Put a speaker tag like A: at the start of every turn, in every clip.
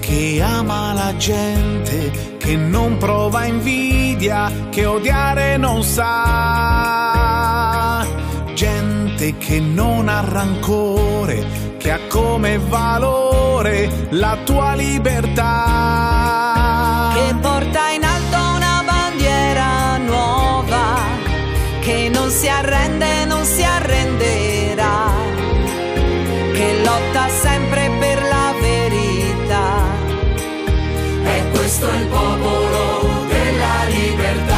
A: che ama la gente, che non prova invidia, che odiare non sa. Gente che non ha rancore, che ha come valore la tua libertà.
B: Che porta in alto una bandiera nuova, che non si arrende, non si arrenderà, che lotta sempre per la verità.
C: E questo è il popolo della libertà.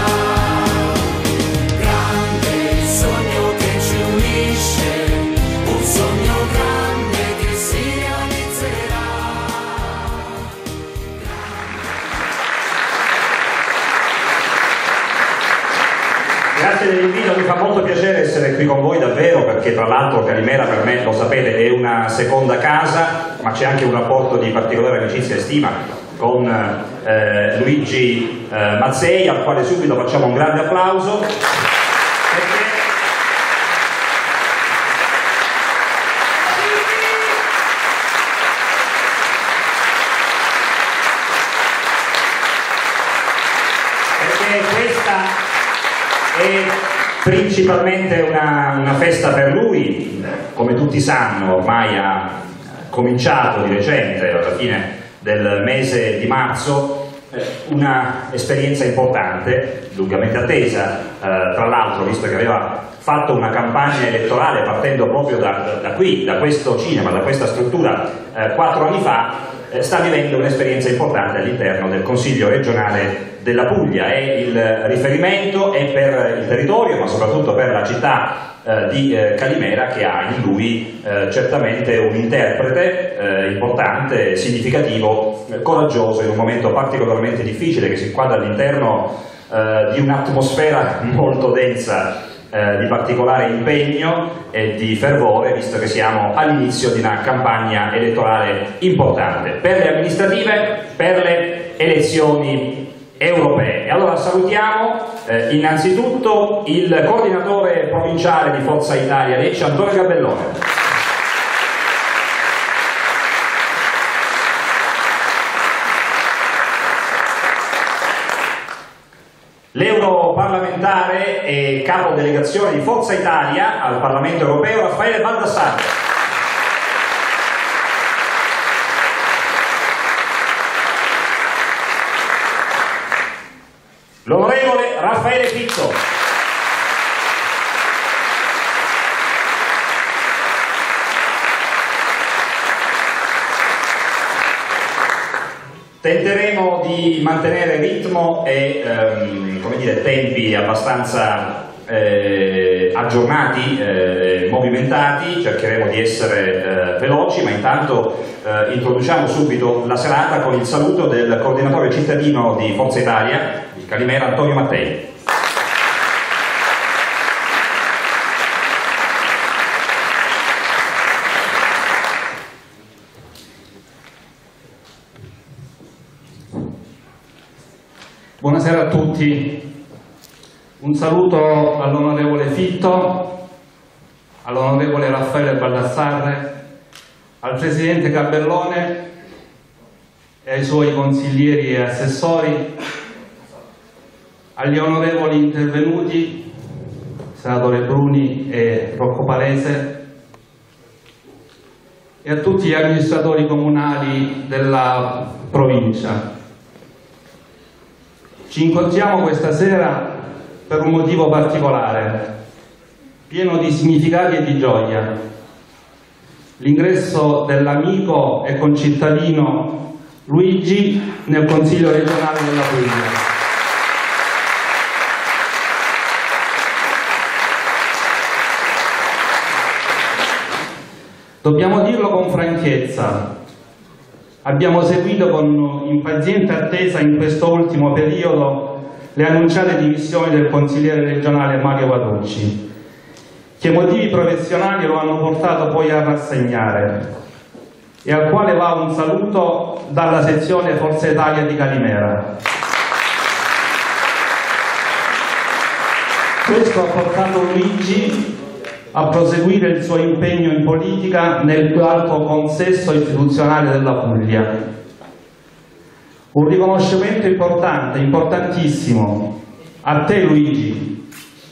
C: Grande il sogno che ci unisce, un sogno grande che si realizzerà.
D: Grazie dell'invito, mi fa molto piacere essere qui con voi davvero, perché tra l'altro Calimera per me, lo sapete, è una seconda casa, ma c'è anche un rapporto di particolare amicizia e stima con Luigi Mazzei, al quale subito facciamo un grande applauso. Perché questa è principalmente una festa per lui, come tutti sanno, ormai ha cominciato di recente, alla fine del mese di marzo, una esperienza importante, lungamente attesa, tra l'altro, visto che aveva fatto una campagna elettorale partendo proprio da qui, da questo cinema, da questa struttura 4 anni fa, sta vivendo un'esperienza importante all'interno del Consiglio regionale della Puglia. È il riferimento è per il territorio, ma soprattutto per la città di Calimera, che ha in lui certamente un interprete importante, significativo, coraggioso in un momento particolarmente difficile, che si inquadra all'interno di un'atmosfera molto densa di particolare impegno e di fervore, visto che siamo all'inizio di una campagna elettorale importante per le amministrative, per le elezioni europee. Allora salutiamo innanzitutto il coordinatore provinciale di Forza Italia Lecce, Antonio Gabellone. L'europarlamentare e capo delegazione di Forza Italia al Parlamento Europeo, Raffaele Baldassarre. L'onorevole Raffaele Fitto. Tenteremo di mantenere ritmo e come dire, tempi abbastanza aggiornati, movimentati, cercheremo di essere veloci, ma intanto introduciamo subito la serata con il saluto del coordinatore cittadino di Forza Italia, di Calimera, Antonio Mattei.
E: Buonasera a tutti, un saluto all'onorevole Fitto, all'onorevole Raffaele Baldassarre, al presidente Gabellone e ai suoi consiglieri e assessori, agli onorevoli intervenuti, senatore Bruni e Rocco Palese, e a tutti gli amministratori comunali della provincia. Ci incontriamo questa sera per un motivo particolare, pieno di significati e di gioia: l'ingresso dell'amico e concittadino Luigi nel Consiglio regionale della Puglia. Dobbiamo dirlo con franchezza. Abbiamo seguito con impaziente attesa in questo ultimo periodo le annunciate dimissioni del consigliere regionale Mario Vaducci, che motivi professionali lo hanno portato poi a rassegnare, e al quale va un saluto dalla sezione Forza Italia di Calimera. Questo ha portato Luigi a proseguire il suo impegno in politica nel più alto consesso istituzionale della Puglia, Un riconoscimento importante, importantissimo, a te Luigi,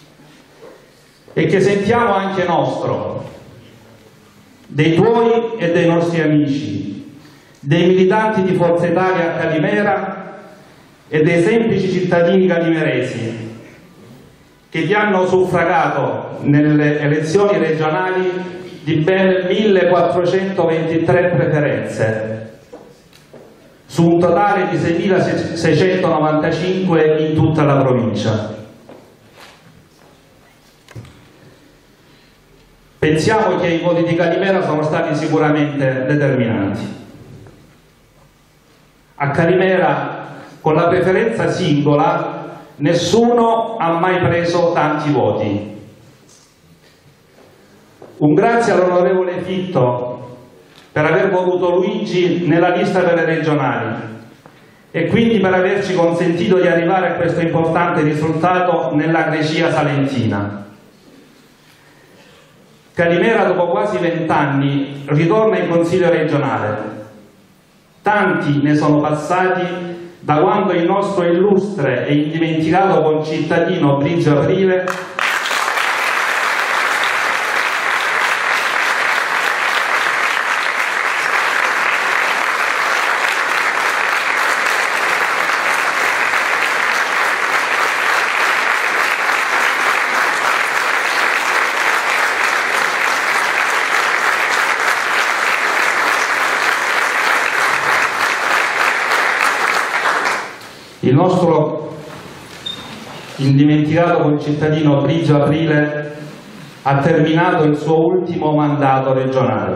E: e che sentiamo anche nostro, dei tuoi e dei nostri amici, dei militanti di Forza Italia a Calimera e dei semplici cittadini calimeresi che ti hanno suffragato nelle elezioni regionali di ben 1423 preferenze, su un totale di 6.695 in tutta la provincia. Pensiamo che i voti di Calimera sono stati sicuramente determinanti. A Calimera, con la preferenza singola, nessuno ha mai preso tanti voti. Un grazie all'onorevole Fitto per aver voluto Luigi nella lista per le regionali e quindi per averci consentito di arrivare a questo importante risultato nella Grecia salentina. Calimera, dopo quasi 20 anni, ritorna in Consiglio regionale. Tanti ne sono passati da quando il nostro illustre e indimenticato concittadino Brigio Aprile il nostro indimenticato concittadino Brigio Aprile ha terminato il suo ultimo mandato regionale.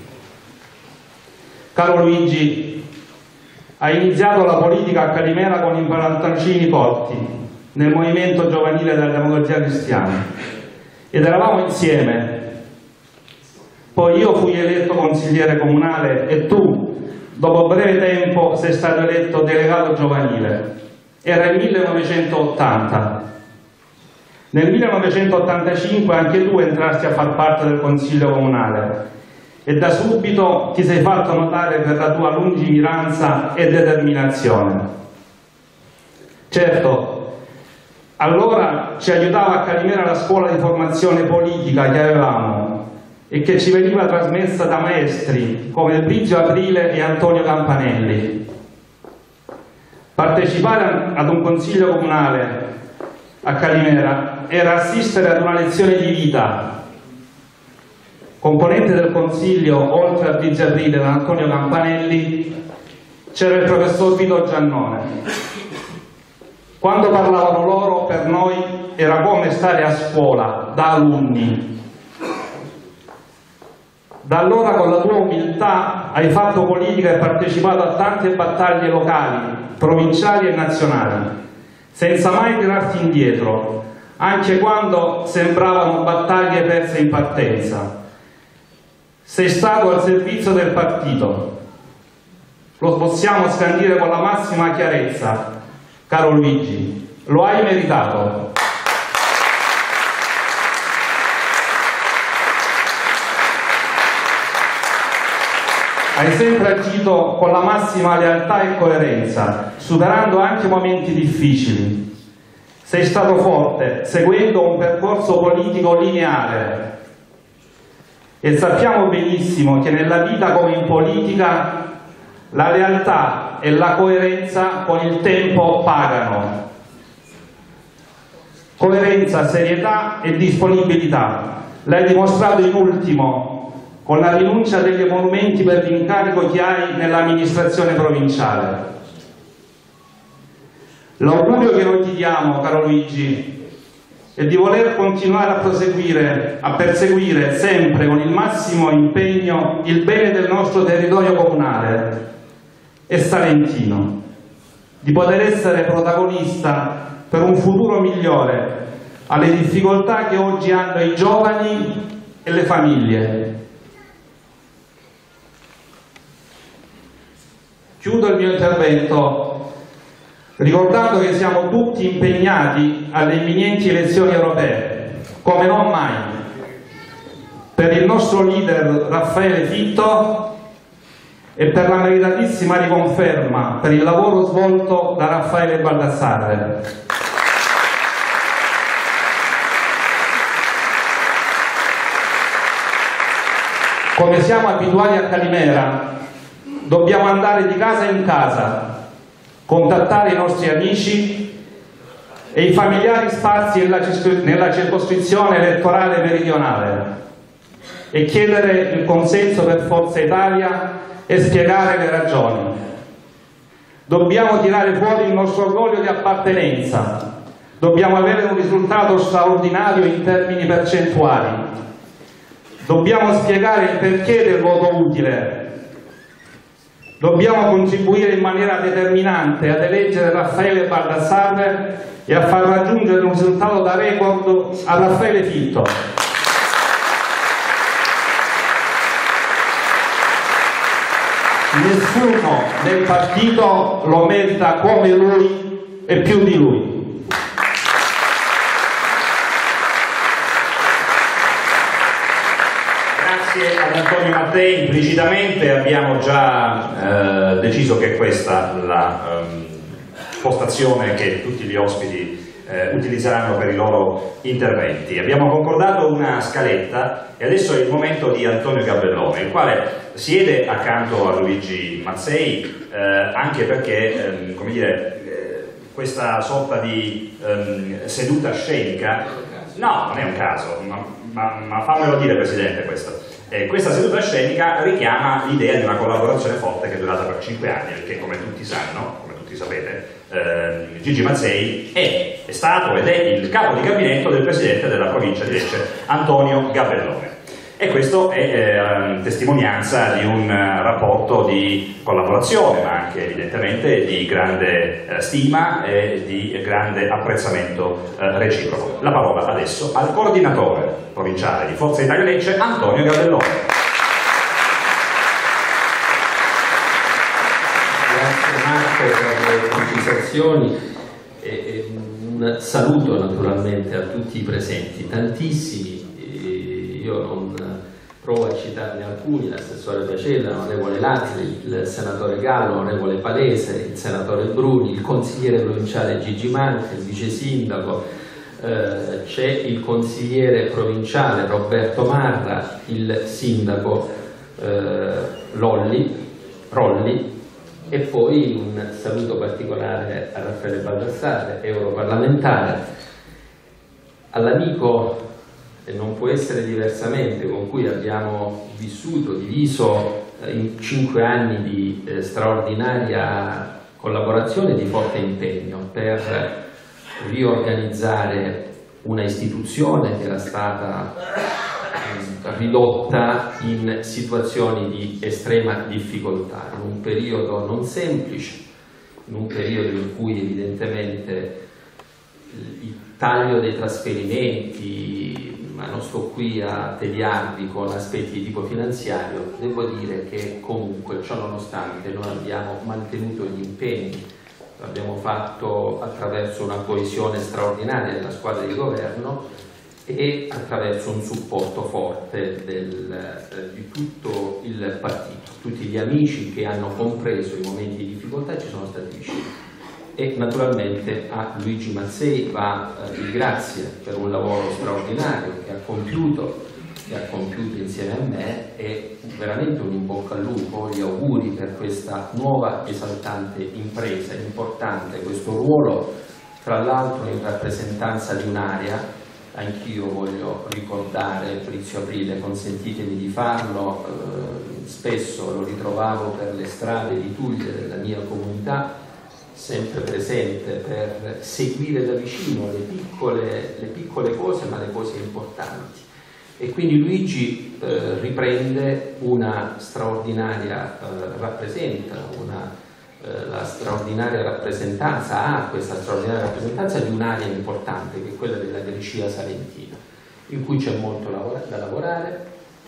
E: Caro Luigi, hai iniziato la politica a Calimera con i pantaloncini corti nel movimento giovanile della Democrazia Cristiana ed eravamo insieme. Poi io fui eletto consigliere comunale e tu, dopo breve tempo, sei stato eletto delegato giovanile. Era il 1980. Nel 1985 anche tu entrasti a far parte del Consiglio Comunale e da subito ti sei fatto notare per la tua lungimiranza e determinazione. Certo, allora ci aiutava a Calimera la scuola di formazione politica che avevamo e che ci veniva trasmessa da maestri come Brigio Aprile e Antonio Campanelli. Partecipare ad un consiglio comunale a Calimera era assistere ad una lezione di vita. Componente del consiglio, oltre a Brigio Aprile e Antonio Campanelli, c'era il professor Vito Giannone. Quando parlavano loro, per noi era come stare a scuola, da alunni. Da allora, con la tua umiltà, hai fatto politica e partecipato a tante battaglie locali, provinciali e nazionali, senza mai tirarti indietro, anche quando sembravano battaglie perse in partenza. Sei stato al servizio del partito. Lo possiamo scandire con la massima chiarezza, caro Luigi. Lo hai meritato. Hai sempre agito con la massima lealtà e coerenza, superando anche momenti difficili. Sei stato forte, seguendo un percorso politico lineare. E sappiamo benissimo che nella vita come in politica la lealtà e la coerenza con il tempo pagano. Coerenza, serietà e disponibilità. L'hai dimostrato in ultimo con la rinuncia degli emolumenti per l'incarico che hai nell'amministrazione provinciale. L'augurio che noi ti diamo, caro Luigi, è di voler continuare a perseguire sempre con il massimo impegno il bene del nostro territorio comunale e salentino, di poter essere protagonista per un futuro migliore alle difficoltà che oggi hanno i giovani e le famiglie. Chiudo il mio intervento ricordando che siamo tutti impegnati alle imminenti elezioni europee, come non mai, per il nostro leader Raffaele Fitto e per la meritatissima riconferma per il lavoro svolto da Raffaele Baldassarre. Come siamo abituati a Calimera, dobbiamo andare di casa in casa, contattare i nostri amici e i familiari sparsi nella circoscrizione elettorale meridionale e chiedere il consenso per Forza Italia e spiegare le ragioni. Dobbiamo tirare fuori il nostro orgoglio di appartenenza, dobbiamo avere un risultato straordinario in termini percentuali, dobbiamo spiegare il perché del voto utile, dobbiamo contribuire in maniera determinante ad eleggere Raffaele Baldassarre e a far raggiungere un risultato da record a Raffaele Fitto. Nessuno nel partito lo merita come lui e più di lui.
D: Grazie ad Antonio Mattei. Implicitamente abbiamo già deciso che questa è la postazione che tutti gli ospiti utilizzeranno per i loro interventi. Abbiamo concordato una scaletta e adesso è il momento di Antonio Gabellone, il quale siede accanto a Luigi Mazzei anche perché, come dire, questa sorta di seduta scenica, no, non è un caso, ma fammelo dire, Presidente, questo. Questa seduta scenica richiama l'idea di una collaborazione forte che è durata per 5 anni, perché come tutti sanno, come tutti sapete, Gigi Mazzei è stato ed è il capo di gabinetto del Presidente della provincia di Lecce, Antonio Gabellone. E questo è testimonianza di un rapporto di collaborazione, ma anche evidentemente di grande stima e di grande apprezzamento reciproco. La parola adesso al coordinatore provinciale di Forza Italia Lecce, Antonio Gabellone.
F: Grazie Marco per le precisazioni e un saluto naturalmente a tutti i presenti, tantissimi. Io non provo a citarne alcuni: l'assessore Pacella, l'onorevole Lazzi, il senatore Gallo, l'onorevole Palese, il senatore Bruni, il consigliere provinciale Gigi Manca, il vice sindaco, c'è il consigliere provinciale Roberto Marra, il sindaco Rolli, e poi un saluto particolare a Raffaele Baldassarre, europarlamentare, all'amico, e non può essere diversamente, con cui abbiamo diviso in 5 anni di straordinaria collaborazione e di forte impegno per riorganizzare una istituzione che era stata ridotta in situazioni di estrema difficoltà, in un periodo non semplice, in un periodo in cui evidentemente il taglio dei trasferimenti, ma non sto qui a tediarvi con aspetti di tipo finanziario, devo dire che comunque ciò nonostante noi abbiamo mantenuto gli impegni, l'abbiamo fatto attraverso una coesione straordinaria della squadra di governo e attraverso un supporto forte di tutto il partito. Tutti gli amici che hanno compreso i momenti di difficoltà ci sono stati vicini. E naturalmente a Luigi Mazzei va il grazie per un lavoro straordinario che ha compiuto insieme a me, e veramente un in bocca al lupo, gli auguri per questa nuova esaltante impresa importante, questo ruolo tra l'altro in rappresentanza di un'area. Anch'io voglio ricordare Frizio Aprile, consentitemi di farlo, spesso lo ritrovavo per le strade di Tuglia della mia comunità, sempre presente per seguire da vicino le piccole cose, ma le cose importanti. E quindi Luigi riprende una straordinaria la straordinaria rappresentanza, questa straordinaria rappresentanza di un'area importante che è quella della Grecia salentina, in cui c'è molto da lavorare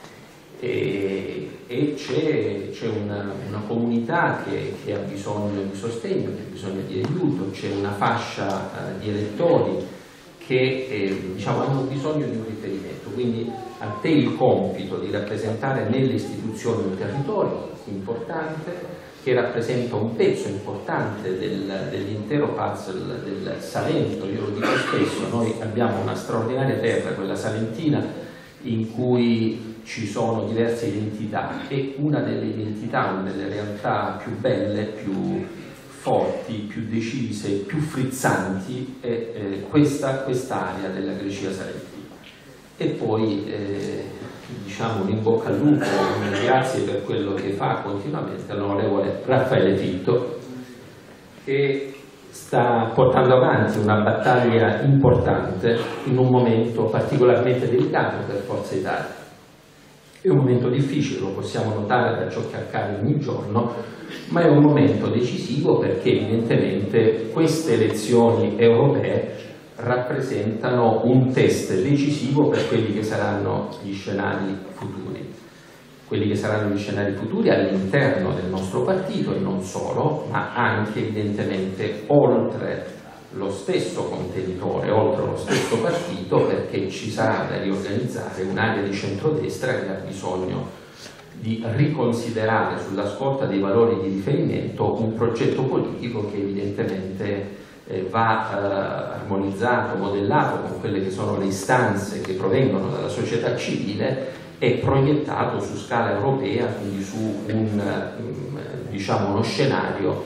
F: e c'è una comunità che ha bisogno di sostegno, che ha bisogno di aiuto, c'è una fascia di elettori che diciamo, hanno bisogno di un riferimento. Quindi a te il compito di rappresentare nelle istituzioni un territorio importante che rappresenta un pezzo importante dell'intero puzzle del Salento. Io lo dico spesso, noi abbiamo una straordinaria terra, quella salentina, in cui ci sono diverse identità, e una delle identità, una delle realtà più belle, più forti, più decise, più frizzanti è quest'area della Grecia salentina. E poi diciamo un in bocca al lupo, grazie per quello che fa continuamente all'onorevole Raffaele Fitto, che sta portando avanti una battaglia importante in un momento particolarmente delicato per Forza Italia. È un momento difficile, lo possiamo notare da ciò che accade ogni giorno, ma è un momento decisivo perché evidentemente queste elezioni europee rappresentano un test decisivo per quelli che saranno gli scenari futuri. Quelli che saranno gli scenari futuri all'interno del nostro partito e non solo, ma anche evidentemente oltre lo stesso contenitore, oltre lo stesso partito, perché ci sarà da riorganizzare un'area di centrodestra che ha bisogno di riconsiderare sulla scorta dei valori di riferimento un progetto politico che evidentemente va armonizzato, modellato con quelle che sono le istanze che provengono dalla società civile e proiettato su scala europea, quindi su diciamo uno scenario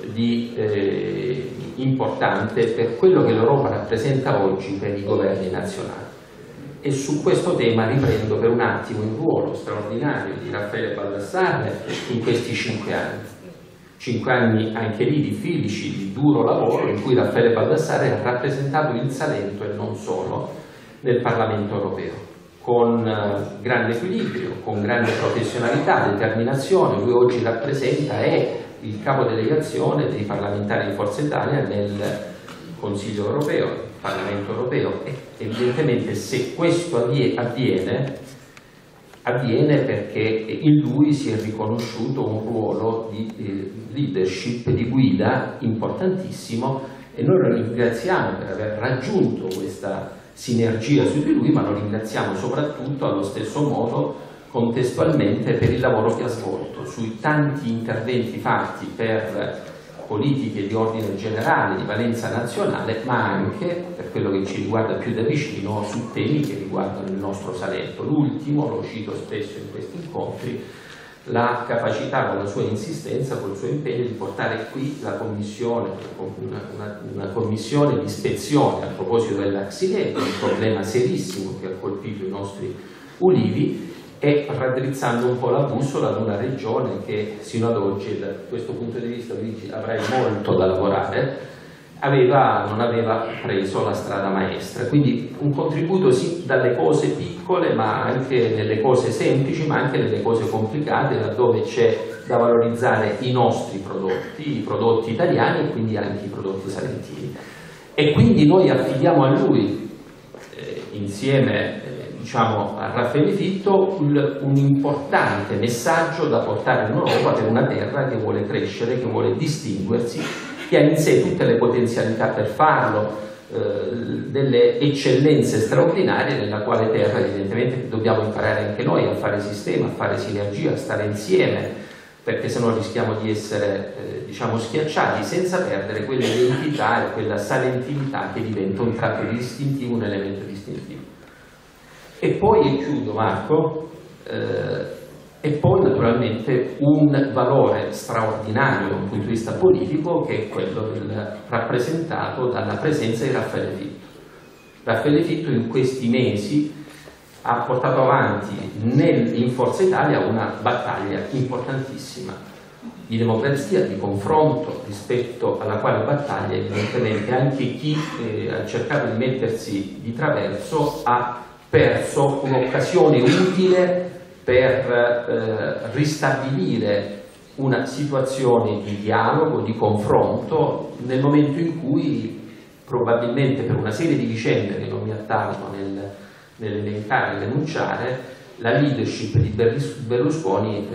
F: importante per quello che l'Europa rappresenta oggi per i governi nazionali. E su questo tema riprendo per un attimo il ruolo straordinario di Raffaele Baldassarre in questi 5 anni. 5 anni anche lì difficili, di duro lavoro, in cui Raffaele Baldassarre ha rappresentato il Salento e non solo nel Parlamento europeo, con grande equilibrio, con grande professionalità, determinazione. Lui oggi rappresenta, è il capo delegazione dei parlamentari di Forza Italia nel Consiglio europeo, nel Parlamento europeo, e evidentemente se questo avviene perché in lui si è riconosciuto un ruolo di leadership, di guida importantissimo, e noi lo ringraziamo per aver raggiunto questa sinergia su di lui, ma lo ringraziamo soprattutto allo stesso modo contestualmente per il lavoro che ha svolto sui tanti interventi fatti per politiche di ordine generale, di valenza nazionale, ma anche, per quello che ci riguarda più da vicino, su temi che riguardano il nostro Salento. L'ultimo, lo cito spesso in questi incontri, la capacità con la sua insistenza, col suo impegno di portare qui la commissione, una commissione di ispezione a proposito della Xylella, un problema serissimo che ha colpito i nostri ulivi, e raddrizzando un po' la bussola ad una regione che sino ad oggi, da questo punto di vista, Luigi, avrai molto da lavorare, non aveva preso la strada maestra. Quindi un contributo sì dalle cose piccole, ma anche nelle cose semplici, ma anche nelle cose complicate, laddove c'è da valorizzare i nostri prodotti, i prodotti italiani e quindi anche i prodotti salentini. E quindi noi affidiamo a lui, insieme diciamo a Raffaele Fitto, un importante messaggio da portare in Europa per una terra che vuole crescere, che vuole distinguersi, che ha in sé tutte le potenzialità per farlo, delle eccellenze straordinarie, nella quale terra evidentemente dobbiamo imparare anche noi a fare sistema, a fare sinergia, a stare insieme, perché se no rischiamo di essere diciamo schiacciati, senza perdere quell'identità e quella salentinità che diventa un tratto distintivo, un elemento distintivo. E poi, e chiudo Marco, e poi naturalmente un valore straordinario da un punto di vista politico, che è quello rappresentato dalla presenza di Raffaele Fitto. Raffaele Fitto in questi mesi ha portato avanti in Forza Italia una battaglia importantissima di democrazia, di confronto, rispetto alla quale battaglia evidentemente anche chi ha cercato di mettersi di traverso ha perso un'occasione utile per ristabilire una situazione di dialogo, di confronto, nel momento in cui probabilmente per una serie di vicende che non mi attardo nell'elencare e denunciare, la leadership di Berlusconi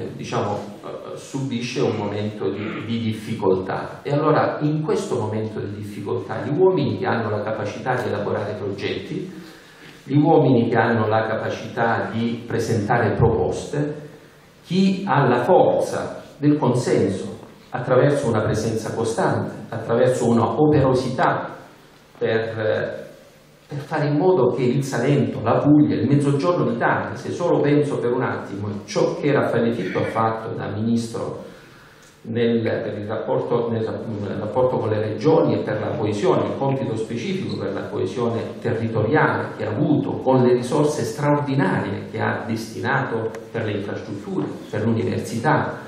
F: subisce un momento di difficoltà. E allora in questo momento di difficoltà gli uomini che hanno la capacità di elaborare progetti, gli uomini che hanno la capacità di presentare proposte, chi ha la forza del consenso attraverso una presenza costante, attraverso una operosità per fare in modo che il Salento, la Puglia, il Mezzogiorno d'Italia, se solo penso per un attimo ciò che Raffaele Fitto ha fatto da ministro nel rapporto con le regioni e per la coesione, il compito specifico per la coesione territoriale che ha avuto, con le risorse straordinarie che ha destinato per le infrastrutture, per l'università,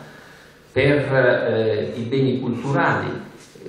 F: per i beni culturali,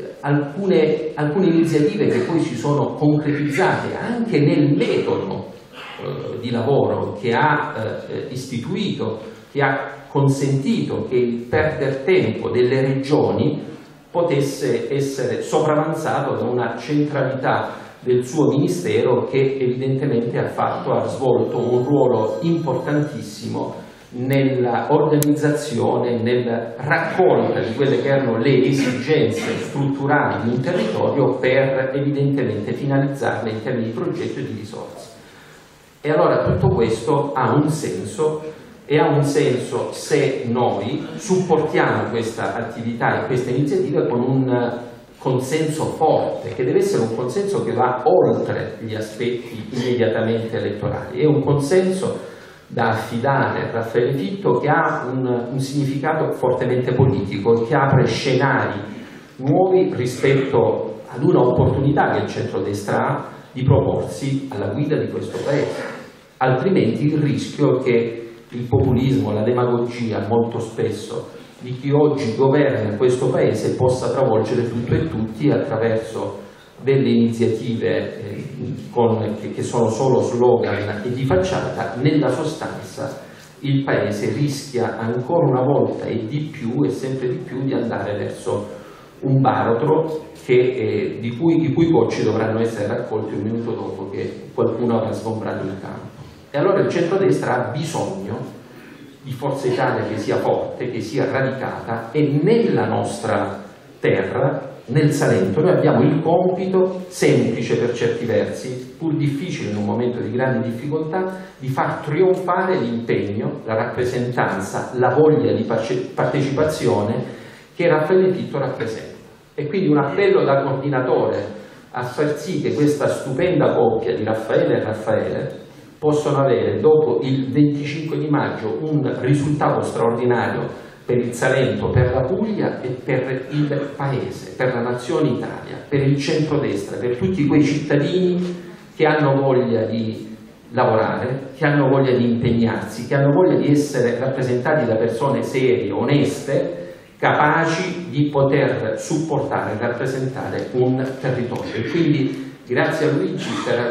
F: alcune iniziative che poi si sono concretizzate anche nel metodo di lavoro che ha istituito, che ha consentito che il perder tempo delle regioni potesse essere sopravanzato da una centralità del suo ministero che evidentemente ha svolto un ruolo importantissimo nella organizzazione, nella raccolta di quelle che erano le esigenze strutturali di un territorio per evidentemente finalizzarle in termini di progetto e di risorse. E allora tutto questo ha un senso, e ha un senso se noi supportiamo questa attività e queste iniziative con un consenso forte, che deve essere un consenso che va oltre gli aspetti immediatamente elettorali, è un consenso da affidare a Raffaele Fitto che ha un significato fortemente politico, che apre scenari nuovi rispetto ad una opportunità che il centrodestra ha di proporsi alla guida di questo Paese. Altrimenti il rischio è che il populismo, la demagogia molto spesso di chi oggi governa questo Paese possa travolgere tutto e tutti attraverso delle iniziative che sono solo slogan e di facciata. Nella sostanza il Paese rischia ancora una volta e di più e sempre di più di andare verso un baratro i cui cocci dovranno essere raccolti un minuto dopo che qualcuno avrà sgombrato il campo. E allora il centrodestra ha bisogno di Forza Italia che sia forte, che sia radicata, e nella nostra terra, nel Salento, noi abbiamo il compito, semplice per certi versi, pur difficile in un momento di grande difficoltà, di far trionfare l'impegno, la rappresentanza, la voglia di partecipazione che Raffaele Fitto rappresenta. E quindi un appello da coordinatore a far sì che questa stupenda coppia di Raffaele e Raffaele possono avere dopo il 25 di maggio un risultato straordinario per il Salento, per la Puglia e per il Paese, per la nazione Italia, per il centrodestra, per tutti quei cittadini che hanno voglia di lavorare, che hanno voglia di impegnarsi, che hanno voglia di essere rappresentati da persone serie, oneste, capaci di poter supportare e rappresentare un territorio. E quindi grazie a Luigi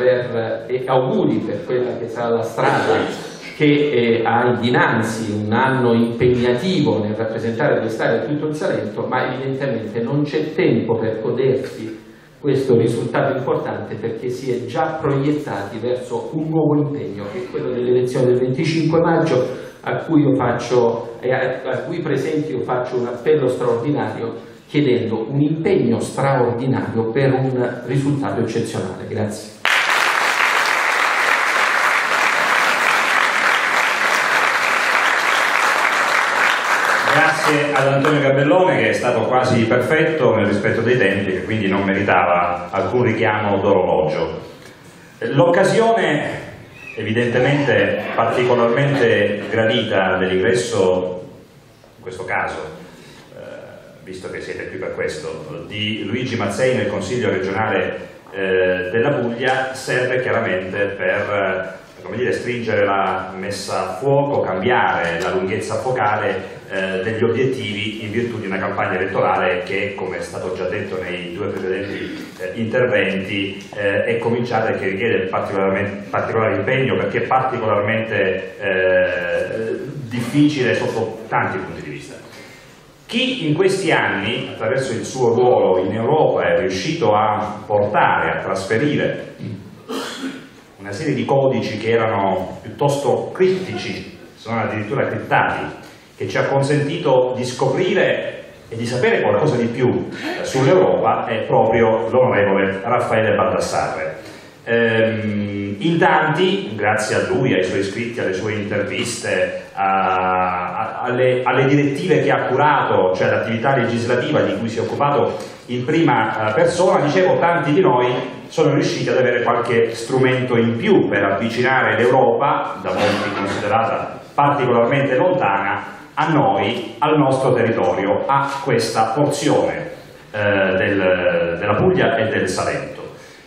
F: e auguri per quella che sarà la strada che ha dinanzi, un anno impegnativo nel rappresentare quest'area e tutto il Salento, ma evidentemente non c'è tempo per godersi questo risultato importante, perché si è già proiettati verso un nuovo impegno, che è quello delle elezioni del 25 maggio, a cui presenti io faccio un appello straordinario, chiedendo un impegno straordinario per un risultato eccezionale. Grazie.
D: Grazie ad Antonio Gabellone, che è stato quasi perfetto nel rispetto dei tempi, che quindi non meritava alcun richiamo d'orologio. L'occasione evidentemente particolarmente gradita dell'ingresso, in questo caso, visto che siete qui per questo, di Luigi Mazzei nel Consiglio regionale della Puglia, serve chiaramente per, come dire, stringere la messa a fuoco, cambiare la lunghezza focale degli obiettivi in virtù di una campagna elettorale che, come è stato già detto nei due precedenti interventi, è cominciata e che richiede particolare impegno, perché è particolarmente difficile sotto tanti punti di vista. Chi in questi anni, attraverso il suo ruolo in Europa, è riuscito a portare, a trasferire una serie di codici che erano piuttosto criptici, sono addirittura criptati, che ci ha consentito di scoprire e di sapere qualcosa di più sull'Europa, è proprio l'onorevole Raffaele Baldassarre. In tanti, grazie a lui, ai suoi scritti, alle sue interviste, alle direttive che ha curato, cioè l'attività legislativa di cui si è occupato in prima persona, dicevo, tanti di noi sono riusciti ad avere qualche strumento in più per avvicinare l'Europa, da molti considerata particolarmente lontana, a noi, al nostro territorio, a questa porzione della Puglia e del Salento.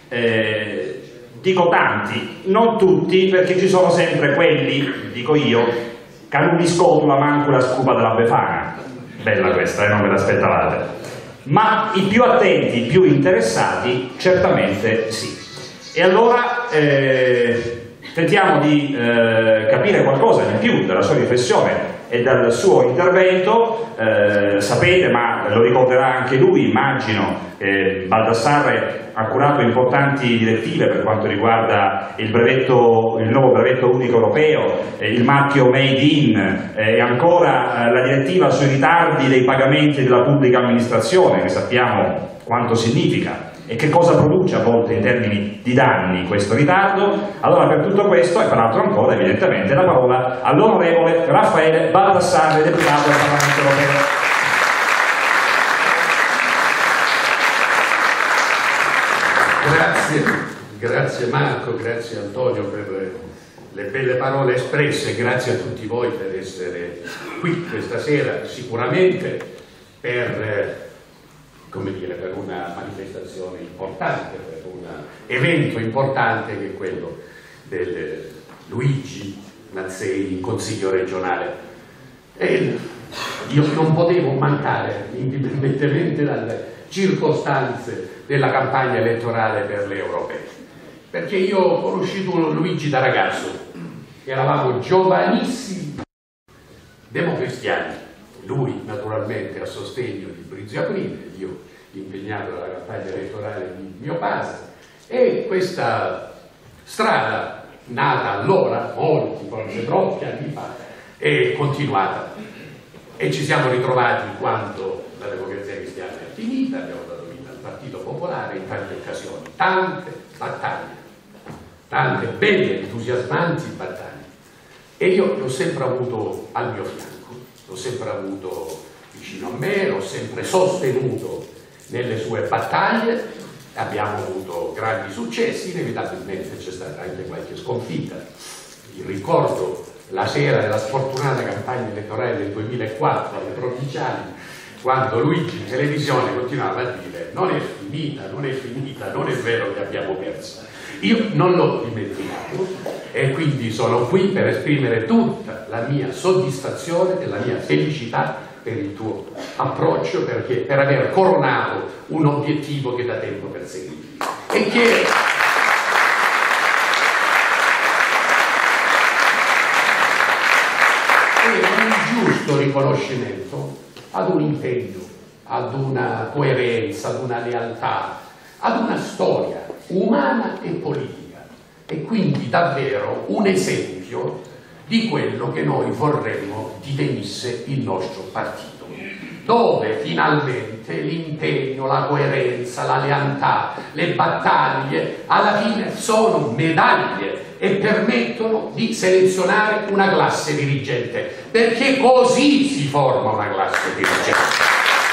D: Dico tanti, non tutti, perché ci sono sempre quelli, dico io, che non vi scotula manco la scupa della Befana. Bella questa, non ve l'aspettavate. Ma i più attenti, i più interessati, certamente sì. E allora tentiamo di capire qualcosa di più della sua riflessione e dal suo intervento. Sapete, ma lo ricorderà anche lui, immagino, Baldassarre ha curato importanti direttive per quanto riguarda il nuovo brevetto unico europeo, il marchio Made in, e ancora la direttiva sui ritardi dei pagamenti della pubblica amministrazione, che sappiamo quanto significa e che cosa produce a volte in termini di danni questo ritardo. Allora, per tutto questo, e per altro ancora, evidentemente, la parola all'onorevole Raffaele Baldassarre, deputato del Parlamento europeo.
G: Grazie Marco, grazie Antonio per le belle parole espresse, grazie a tutti voi per essere qui questa sera, sicuramente per una manifestazione importante, per un evento importante che è quello del Luigi Mazzei in Consiglio regionale. E io non potevo mancare, indipendentemente dalle circostanze della campagna elettorale per le europee, perché io ho conosciuto Luigi da ragazzo, eravamo giovanissimi democristiani, lui naturalmente a sostegno di Brizio Aprile, io impegnato nella campagna elettorale di mio padre, e questa strada nata allora, molti, forse troppi anni fa, è continuata e ci siamo ritrovati quando la democrazia cristiana è finita, abbiamo dato vita al Partito Popolare in tante occasioni, tante battaglie, tante belle, entusiasmanti battaglie, e io l'ho sempre avuto al mio fianco, l'ho sempre avuto vicino a me, l'ho sempre sostenuto nelle sue battaglie, abbiamo avuto grandi successi, inevitabilmente c'è stata anche qualche sconfitta. Il ricordo la sera della sfortunata campagna elettorale del 2004 alle provinciali, quando Luigi in televisione continuava a dire non è finita, non è finita, non è vero che abbiamo perso. Io non l'ho dimenticato e quindi sono qui per esprimere tutta la mia soddisfazione e la mia felicità per il tuo approccio, perché per aver coronato un obiettivo che da tempo perseguivi e che è un giusto riconoscimento ad un impegno, ad una coerenza, ad una lealtà, ad una storia umana e politica, e quindi davvero un esempio di quello che noi vorremmo divenisse il nostro partito, dove finalmente l'impegno, la coerenza, la lealtà, le battaglie alla fine sono medaglie e permettono di selezionare una classe dirigente, perché così si forma una classe dirigente.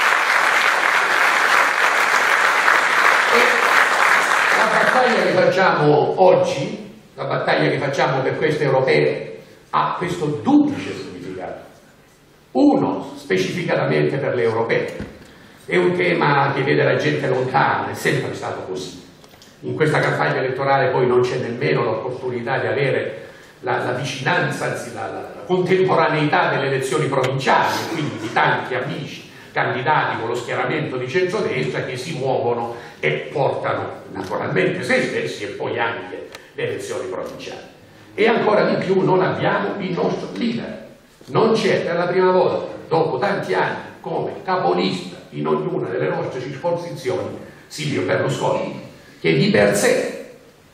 G: La battaglia che facciamo oggi, la battaglia che facciamo per queste europee, ha questo duplice significato. Uno, specificatamente per le europee, è un tema che vede la gente lontana, è sempre stato così. In questa campagna elettorale poi non c'è nemmeno l'opportunità di avere la vicinanza, anzi la contemporaneità delle elezioni provinciali, quindi di tanti amici candidati con lo schieramento di centrodestra che si muovono e portano naturalmente se stessi e poi anche le elezioni provinciali. E ancora di più non abbiamo il nostro leader, non c'è per la prima volta dopo tanti anni come capolista in ognuna delle nostre circoscrizioni Silvio Berlusconi, che di per sé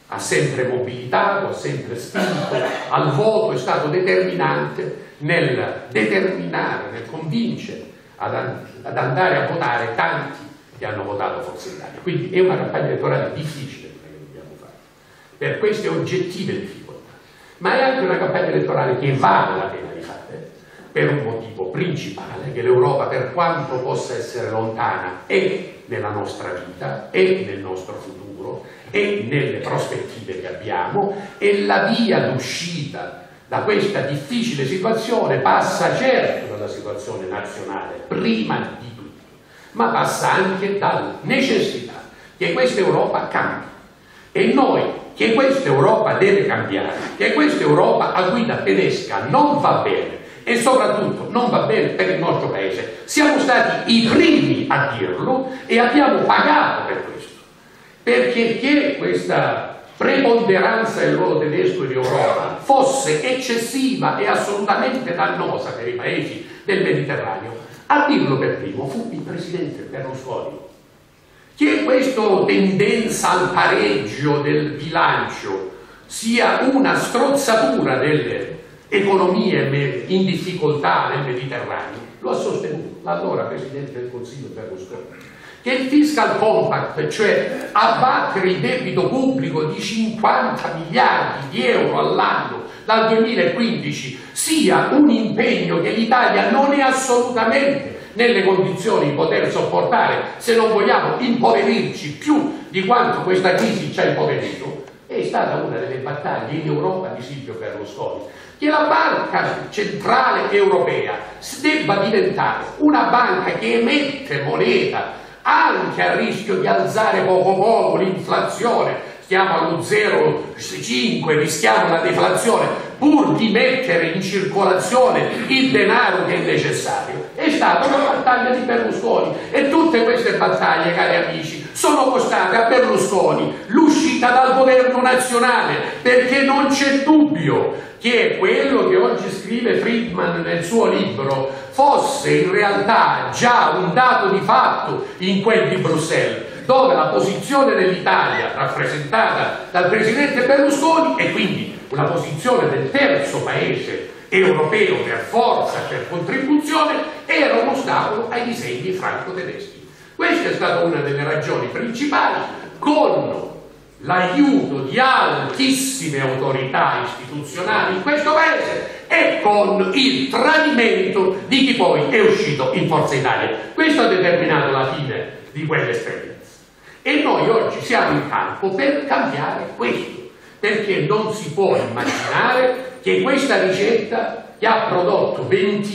G: ha sempre mobilitato, ha sempre spinto al voto, è stato determinante nel determinare, nel convincere ad andare a votare tanti che hanno votato Forza Italia. Quindi è una campagna elettorale difficile quella che dobbiamo fare, per queste oggettive difficoltà, ma è anche una campagna elettorale che vale la pena di fare per un motivo principale, che l'Europa, per quanto possa essere lontana, è nella nostra vita, è nel nostro futuro, è nelle prospettive che abbiamo, e la via d'uscita da questa difficile situazione passa certo dalla situazione nazionale, prima di tutto, ma passa anche dalla necessità che questa Europa cambi. E noi, che questa Europa deve cambiare, che questa Europa a guida tedesca non va bene, e soprattutto non va bene per il nostro paese, siamo stati i primi a dirlo e abbiamo pagato per questo, perché che questa preponderanza del ruolo tedesco in Europa fosse eccessiva e assolutamente dannosa per i paesi del Mediterraneo, a dirlo per primo fu il presidente Berlusconi. Che questa tendenza al pareggio del bilancio sia una strozzatura delle economie in difficoltà nel Mediterraneo, lo ha sostenuto l'allora Presidente del Consiglio Berlusconi. Che il fiscal compact, cioè abbattere il debito pubblico di 50 miliardi di euro all'anno dal 2015, sia un impegno che l'Italia non è assolutamente nelle condizioni di poter sopportare, se non vogliamo impoverirci più di quanto questa crisi ci ha impoverito, è stata una delle battaglie in Europa di Silvio Berlusconi. Che la banca centrale europea debba diventare una banca che emette moneta anche a rischio di alzare poco poco l'inflazione, stiamo allo 0,5, rischiamo la deflazione, pur di mettere in circolazione il denaro che è necessario, è stata una battaglia di Berlusconi, e tutte queste battaglie, cari amici, sono costate a Berlusconi l'uscita dal governo nazionale, perché non c'è dubbio che quello che oggi scrive Friedman nel suo libro fosse in realtà già un dato di fatto in quel di Bruxelles, dove la posizione dell'Italia rappresentata dal presidente Berlusconi, e quindi una posizione del terzo paese europeo per forza, per contribuzione, era un ostacolo ai disegni franco-tedeschi. Questa è stata una delle ragioni principali, con l'aiuto di altissime autorità istituzionali in questo paese e con il tradimento di chi poi è uscito in Forza Italia. Questo ha determinato la fine di quell'esperienza. E noi oggi siamo in campo per cambiare questo, perché non si può immaginare che questa ricetta, che ha prodotto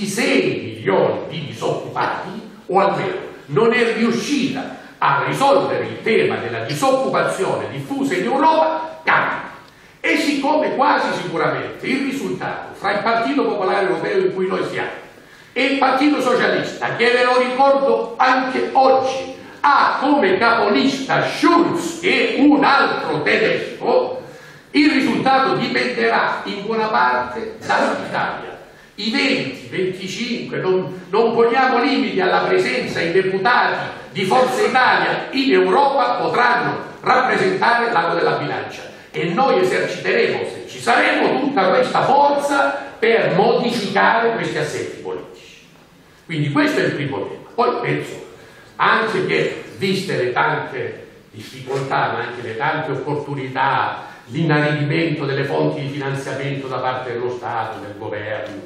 G: 26 milioni di disoccupati, o almeno non è riuscita a risolvere il tema della disoccupazione diffusa in Europa, cambia. E siccome quasi sicuramente il risultato fra il Partito Popolare Europeo in cui noi siamo e il Partito Socialista, che ve lo ricordo anche oggi, ha come capolista Schulz e un altro tedesco, il risultato dipenderà in buona parte dall'Italia. I 20, 25, non poniamo limiti alla presenza i deputati di Forza Italia in Europa, potranno rappresentare l'ago della bilancia, e noi eserciteremo, se ci saremo, tutta questa forza per modificare questi assetti politici. Quindi questo è il primo tema. Poi penso anche che, viste le tante difficoltà ma anche le tante opportunità, l'inaridimento delle fonti di finanziamento da parte dello Stato, del governo,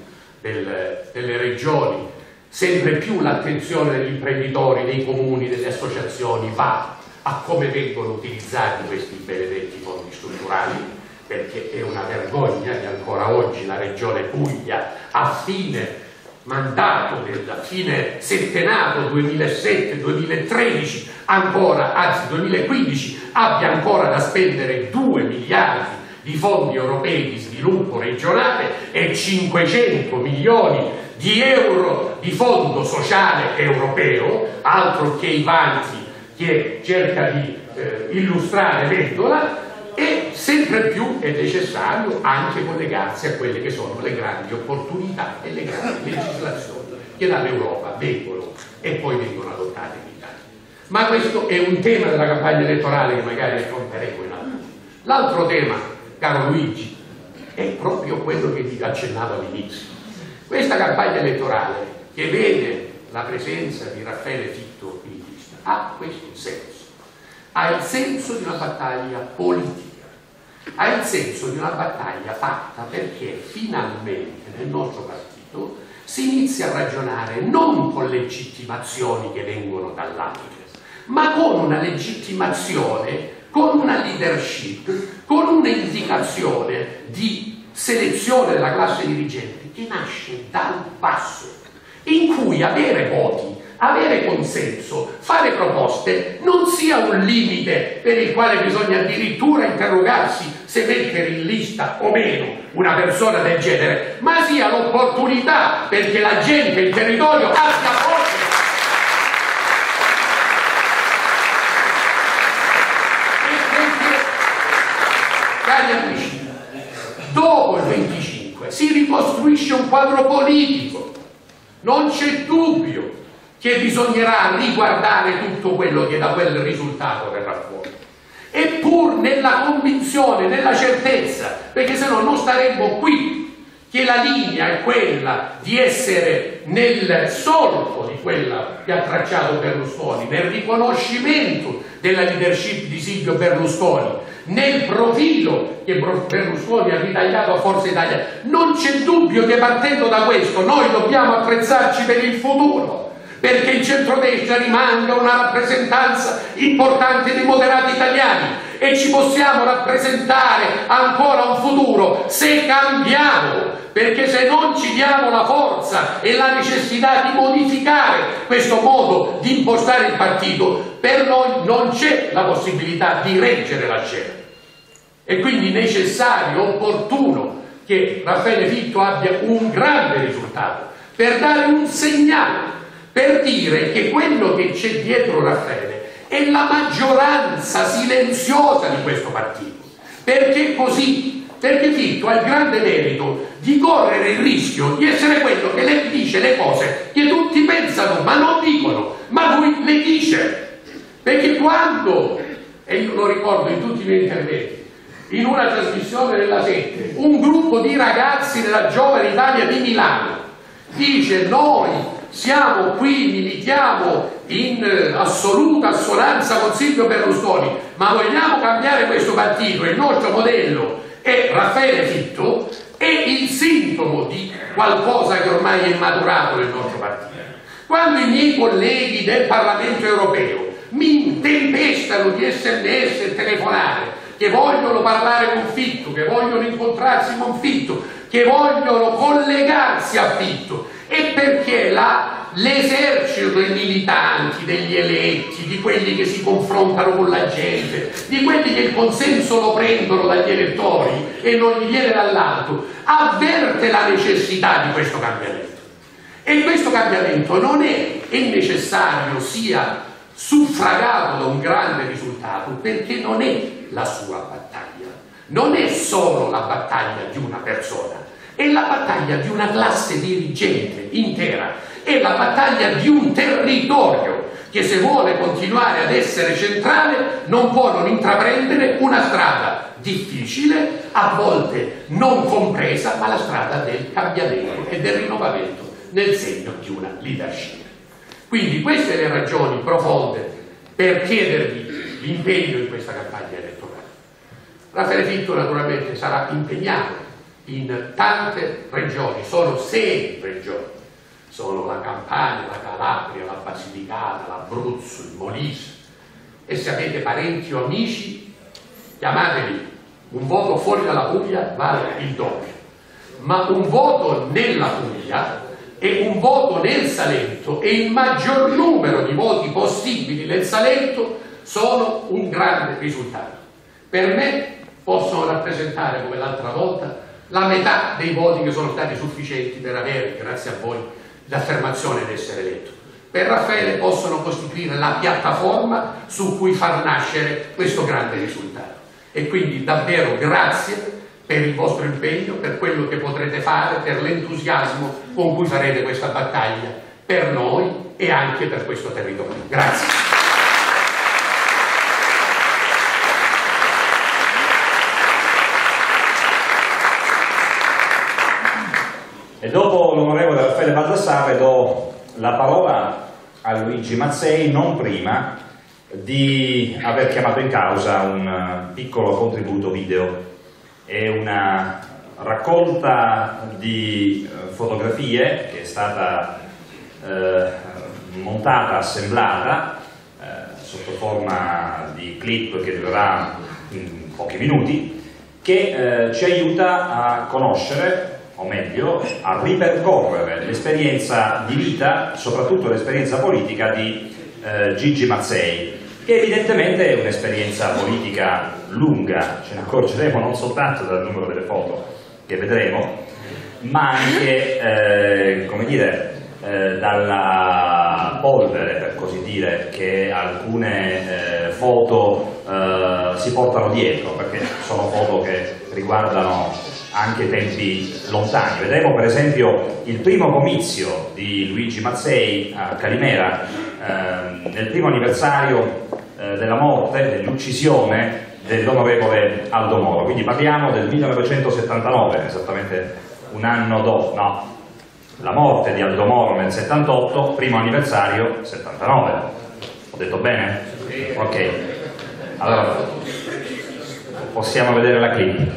G: delle regioni, sempre più l'attenzione degli imprenditori, dei comuni, delle associazioni va a come vengono utilizzati questi benedetti fondi strutturali, perché è una vergogna che ancora oggi la Regione Puglia, a fine mandato, a fine settenato 2007-2013, ancora, anzi 2015, abbia ancora da spendere 2 miliardi di fondi europei di sviluppo regionale e 500 milioni di euro di fondo sociale europeo, altro che i vanti che cerca di illustrare Vendola, e sempre più è necessario anche collegarsi a quelle che sono le grandi opportunità e le grandi legislazioni che dall'Europa vengono e poi vengono adottate in Italia. Ma questo è un tema della campagna elettorale che magari affronteremo in altro. L'altro tema, caro Luigi, è proprio quello che vi accennavo all'inizio. Questa campagna elettorale che vede la presenza di Raffaele Fitto in lista ha questo senso, ha il senso di una battaglia politica, ha il senso di una battaglia fatta perché finalmente nel nostro partito si inizia a ragionare non con legittimazioni che vengono dall'alto, ma con una legittimazione, con una leadership, con un'indicazione di selezione della classe dirigente che nasce dal basso, in cui avere voti, avere consenso, fare proposte non sia un limite per il quale bisogna addirittura interrogarsi se mettere in lista o meno una persona del genere, ma sia l'opportunità perché la gente, il territorio abbia voce. Cari amici, dopo il 25 si ricostruisce un quadro politico, non c'è dubbio che bisognerà riguardare tutto quello che da quel risultato verrà fuori, eppur nella convinzione, nella certezza, perché se no non staremmo qui, che la linea è quella di essere nel solco di quella che ha tracciato Berlusconi, nel riconoscimento della leadership di Silvio Berlusconi, nel profilo che Berlusconi ha ritagliato a Forza Italia. Non c'è dubbio che partendo da questo noi dobbiamo attrezzarci per il futuro, perché il centrodestra rimanga una rappresentanza importante dei moderati italiani e ci possiamo rappresentare ancora un futuro se cambiamo, perché se non ci diamo la forza e la necessità di modificare questo modo di impostare il partito, per noi non c'è la possibilità di reggere la scena. È quindi necessario, opportuno, che Raffaele Fitto abbia un grande risultato per dare un segnale, per dire che quello che c'è dietro Raffaele è la maggioranza silenziosa di questo partito. Perché così? Perché Fitto ha il grande merito di correre il rischio di essere quello che le dice le cose che tutti pensano ma non dicono, ma lui le dice. Perché quando, e io lo ricordo in tutti i miei interventi, in una trasmissione della 7, un gruppo di ragazzi della Giovane Italia di Milano dice: noi siamo qui, militiamo in assoluta assonanza con Silvio Berlusconi, ma vogliamo cambiare questo partito e il nostro modello è Raffaele Fitto, è il sintomo di qualcosa che ormai è maturato nel nostro partito. Quando i miei colleghi del Parlamento europeo mi intempestano di SMS e telefonare, che vogliono parlare con Fitto, che vogliono incontrarsi con Fitto, che vogliono collegarsi a Fitto, è perché l'esercito dei militanti, degli eletti, di quelli che si confrontano con la gente, di quelli che il consenso lo prendono dagli elettori e non gli viene dall'alto, avverte la necessità di questo cambiamento. E questo cambiamento non è necessario sia suffragato da un grande risultato, perché non è la sua battaglia, non è solo la battaglia di una persona, è la battaglia di una classe dirigente intera, è la battaglia di un territorio che, se vuole continuare ad essere centrale, non può non intraprendere una strada difficile, a volte non compresa, ma la strada del cambiamento e del rinnovamento nel segno di una leadership. Quindi queste le ragioni profonde per chiedervi l'impegno in questa campagna elettorale. Raffaele Fitto naturalmente sarà impegnato in tante regioni, sono 6 regioni, sono la Campania, la Calabria, la Basilicata, l'Abruzzo, il Molise, e se avete parenti o amici chiamateli. Un voto fuori dalla Puglia vale il doppio, ma un voto nella Puglia e un voto nel Salento e il maggior numero di voti possibili nel Salento sono un grande risultato. Per me possono rappresentare, come l'altra volta, la metà dei voti che sono stati sufficienti per avere, grazie a voi, l'affermazione di essere eletto. Per Raffaele possono costituire la piattaforma su cui far nascere questo grande risultato. E quindi davvero grazie per il vostro impegno, per quello che potrete fare, per l'entusiasmo con cui farete questa battaglia per noi e anche per questo territorio. Grazie.
D: E dopo l'onorevole Raffaele Baldassarre do la parola a Luigi Mazzei, non prima di aver chiamato in causa un piccolo contributo video e una raccolta di fotografie che è stata montata, assemblata sotto forma di clip che durerà pochi minuti, che ci aiuta a conoscere, o meglio, a ripercorrere l'esperienza di vita, soprattutto l'esperienza politica di Gigi Mazzei, che evidentemente è un'esperienza politica lunga, ce ne accorgeremo non soltanto dal numero delle foto che vedremo, ma anche, come dire, dalla polvere, per così dire, che alcune foto si portano dietro, perché sono foto che riguardano anche tempi lontani. Vedremo per esempio il primo comizio di Luigi Mazzei a Calimera, nel primo anniversario della morte, dell'uccisione dell'onorevole Aldo Moro, quindi parliamo del 1979, esattamente un anno dopo, no, la morte di Aldo Moro nel 78, primo anniversario 79. Ho detto bene? Ok, allora possiamo vedere la clip.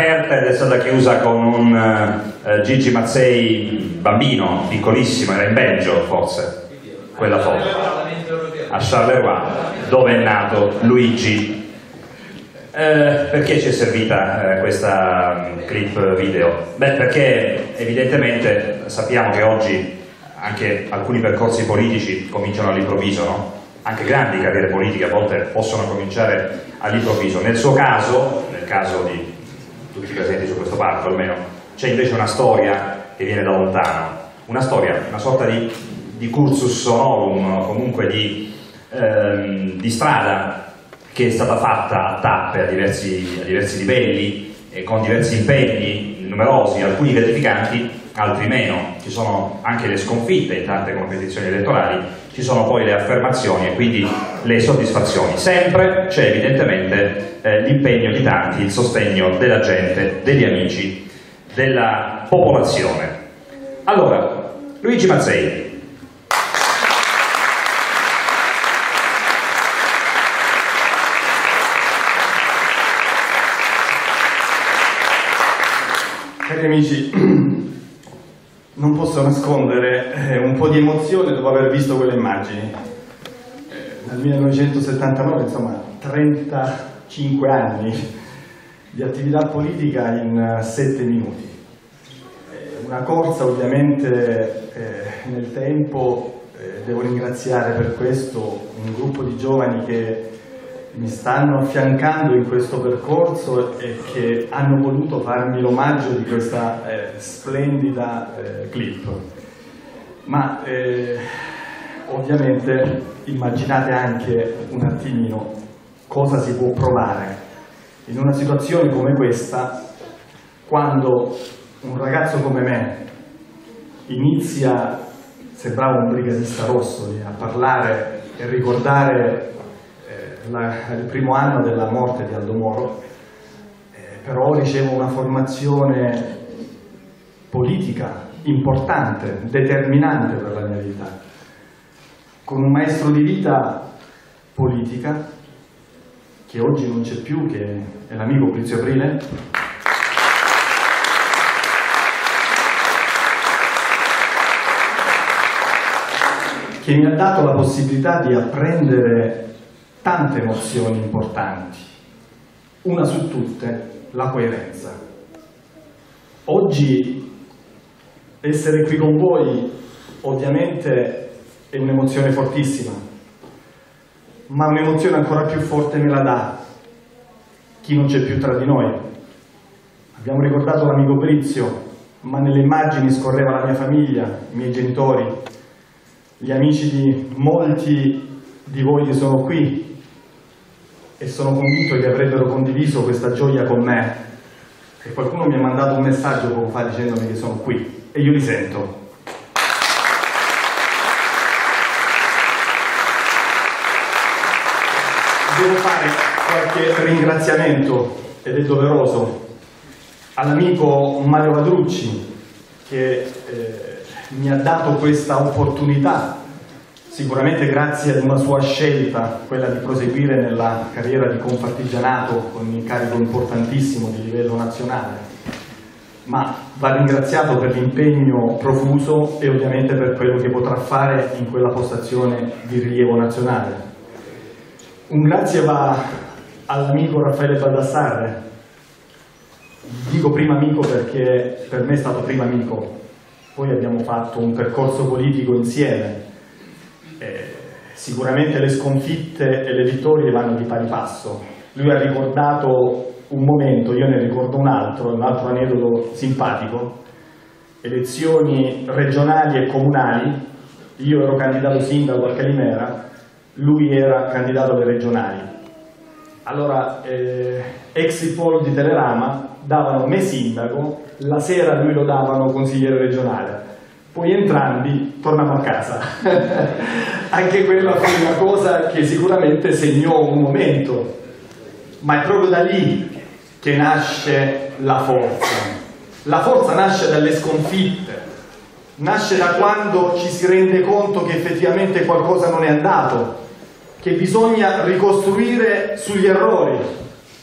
D: aperta ed è stata chiusa con un Gigi Mazzei bambino, piccolissimo, era in Belgio forse, quella foto, a Charleroi, dove è nato Luigi. Perché ci è servita questa clip video? Beh, perché evidentemente sappiamo che oggi anche alcuni percorsi politici cominciano all'improvviso, no? Anche grandi carriere politiche a volte possono cominciare all'improvviso. Nel suo caso, nel caso di tutti i presenti su questo palco almeno, c'è invece una storia che viene da lontano, una storia, una sorta di cursus honorum, comunque di strada che è stata fatta a tappe a diversi livelli e con diversi impegni numerosi, alcuni gratificanti, altri meno. Ci sono anche le sconfitte in tante competizioni elettorali, ci sono poi le affermazioni e quindi le soddisfazioni. Sempre c'è evidentemente l'impegno di tanti, il sostegno della gente, degli amici, della popolazione. Allora, Luigi Mazzei.
H: Cari amici, non posso nascondere un po' di emozione dopo aver visto quelle immagini. Nel 1979, insomma, 35 anni di attività politica in 7 minuti. Una corsa ovviamente nel tempo, devo ringraziare per questo un gruppo di giovani che mi stanno affiancando in questo percorso e che hanno voluto farmi l'omaggio di questa splendida clip. Ma ovviamente immaginate anche un attimino cosa si può provare in una situazione come questa, quando un ragazzo come me inizia, sembrava un brigadista rosso, a parlare e ricordare il primo anno della morte di Aldo Moro, però ricevo una formazione politica importante, determinante per la mia vita, con un maestro di vita politica che oggi non c'è più, che è l'amico Prizio Aprile, che mi ha dato la possibilità di apprendere tante nozioni importanti, una su tutte, la coerenza. Oggi essere qui con voi ovviamente è un'emozione fortissima, ma un'emozione ancora più forte me la dà chi non c'è più tra di noi. Abbiamo ricordato l'amico Prizio, ma nelle immagini scorreva la mia famiglia, i miei genitori, gli amici di molti di voi che sono qui, e sono convinto che avrebbero condiviso questa gioia con me. E qualcuno mi ha mandato un messaggio poco fa dicendomi che sono qui e io li sento. Devo fare qualche ringraziamento, ed è doveroso, all'amico Mario Vadrucci che mi ha dato questa opportunità, sicuramente grazie ad una sua scelta, quella di proseguire nella carriera di confartigianato con un incarico importantissimo di livello nazionale, ma va ringraziato per l'impegno profuso e ovviamente per quello che potrà fare in quella postazione di rilievo nazionale. Un grazie va all'amico Raffaele Baldassarre. Dico prima amico perché per me è stato prima amico, poi abbiamo fatto un percorso politico insieme. Sicuramente le sconfitte e le vittorie vanno di pari passo. Lui ha ricordato un momento, io ne ricordo un altro aneddoto simpatico. Elezioni regionali e comunali, io ero candidato sindaco a Calimera, lui era candidato alle regionali. Allora, exit poll di Telerama davano me sindaco, la sera lui lo davano consigliere regionale. Poi entrambi torniamo a casa. Anche quella fu una cosa che sicuramente segnò un momento, ma è proprio da lì che nasce la forza. La forza nasce dalle sconfitte, nasce da quando ci si rende conto che effettivamente qualcosa non è andato, che bisogna ricostruire sugli errori.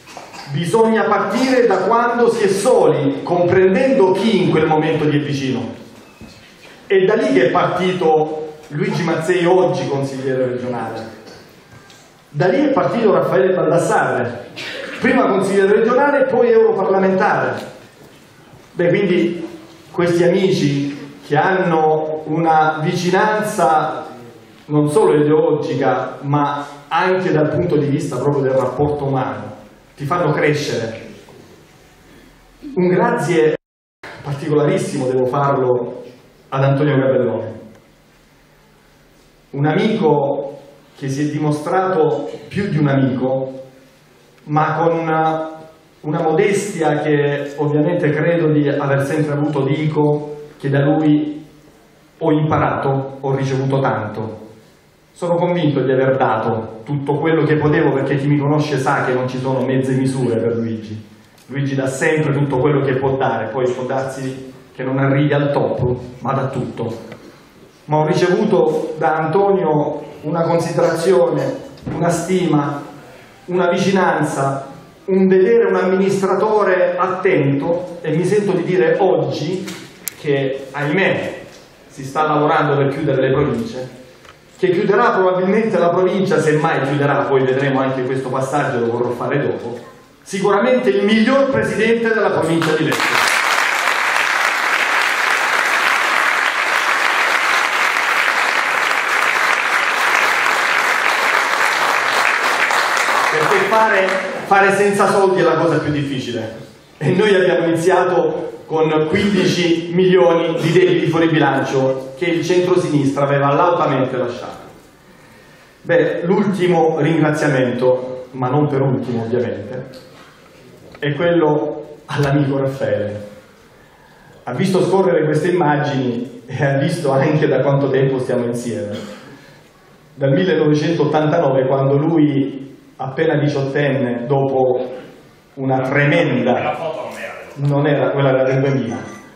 H: bisogna partire da quando si è soli, comprendendo chi in quel momento ti è vicino. È da lì che è partito Luigi Mazzei, oggi consigliere regionale. Da lì è partito Raffaele Baldassarre, prima consigliere regionale e poi europarlamentare. Beh, quindi questi amici che hanno una vicinanza non solo ideologica, ma anche dal punto di vista proprio del rapporto umano, ti fanno crescere. Un grazie particolarissimo devo farlo ad Antonio Gabellone, un amico che si è dimostrato più di un amico, ma con una modestia che ovviamente credo di aver sempre avuto. Dico che da lui ho imparato, ho ricevuto tanto. Sono convinto di aver dato tutto quello che potevo, perché chi mi conosce sa che non ci sono mezze misure per Luigi. Luigi dà sempre tutto quello che può dare, poi può darsi che non arrivi al top, ma dà tutto. Ma ho ricevuto da Antonio una considerazione, una stima, una vicinanza, un vedere un amministratore attento, e mi sento di dire oggi che, ahimè, si sta lavorando per chiudere le province, che chiuderà probabilmente la provincia, se mai chiuderà, poi vedremo anche questo passaggio, lo vorrò fare dopo, sicuramente il miglior presidente della provincia di Lecce. Fare senza soldi è la cosa più difficile, e noi abbiamo iniziato con 15 milioni di debiti fuori bilancio che il centro-sinistra aveva lautamente lasciato. Beh, l'ultimo ringraziamento, ma non per ultimo ovviamente, è quello all'amico Raffaele. Ha visto scorrere queste immagini e ha visto anche da quanto tempo stiamo insieme. Dal 1989, quando lui, appena 18enne, dopo una tremenda... non era, quella era del 2000.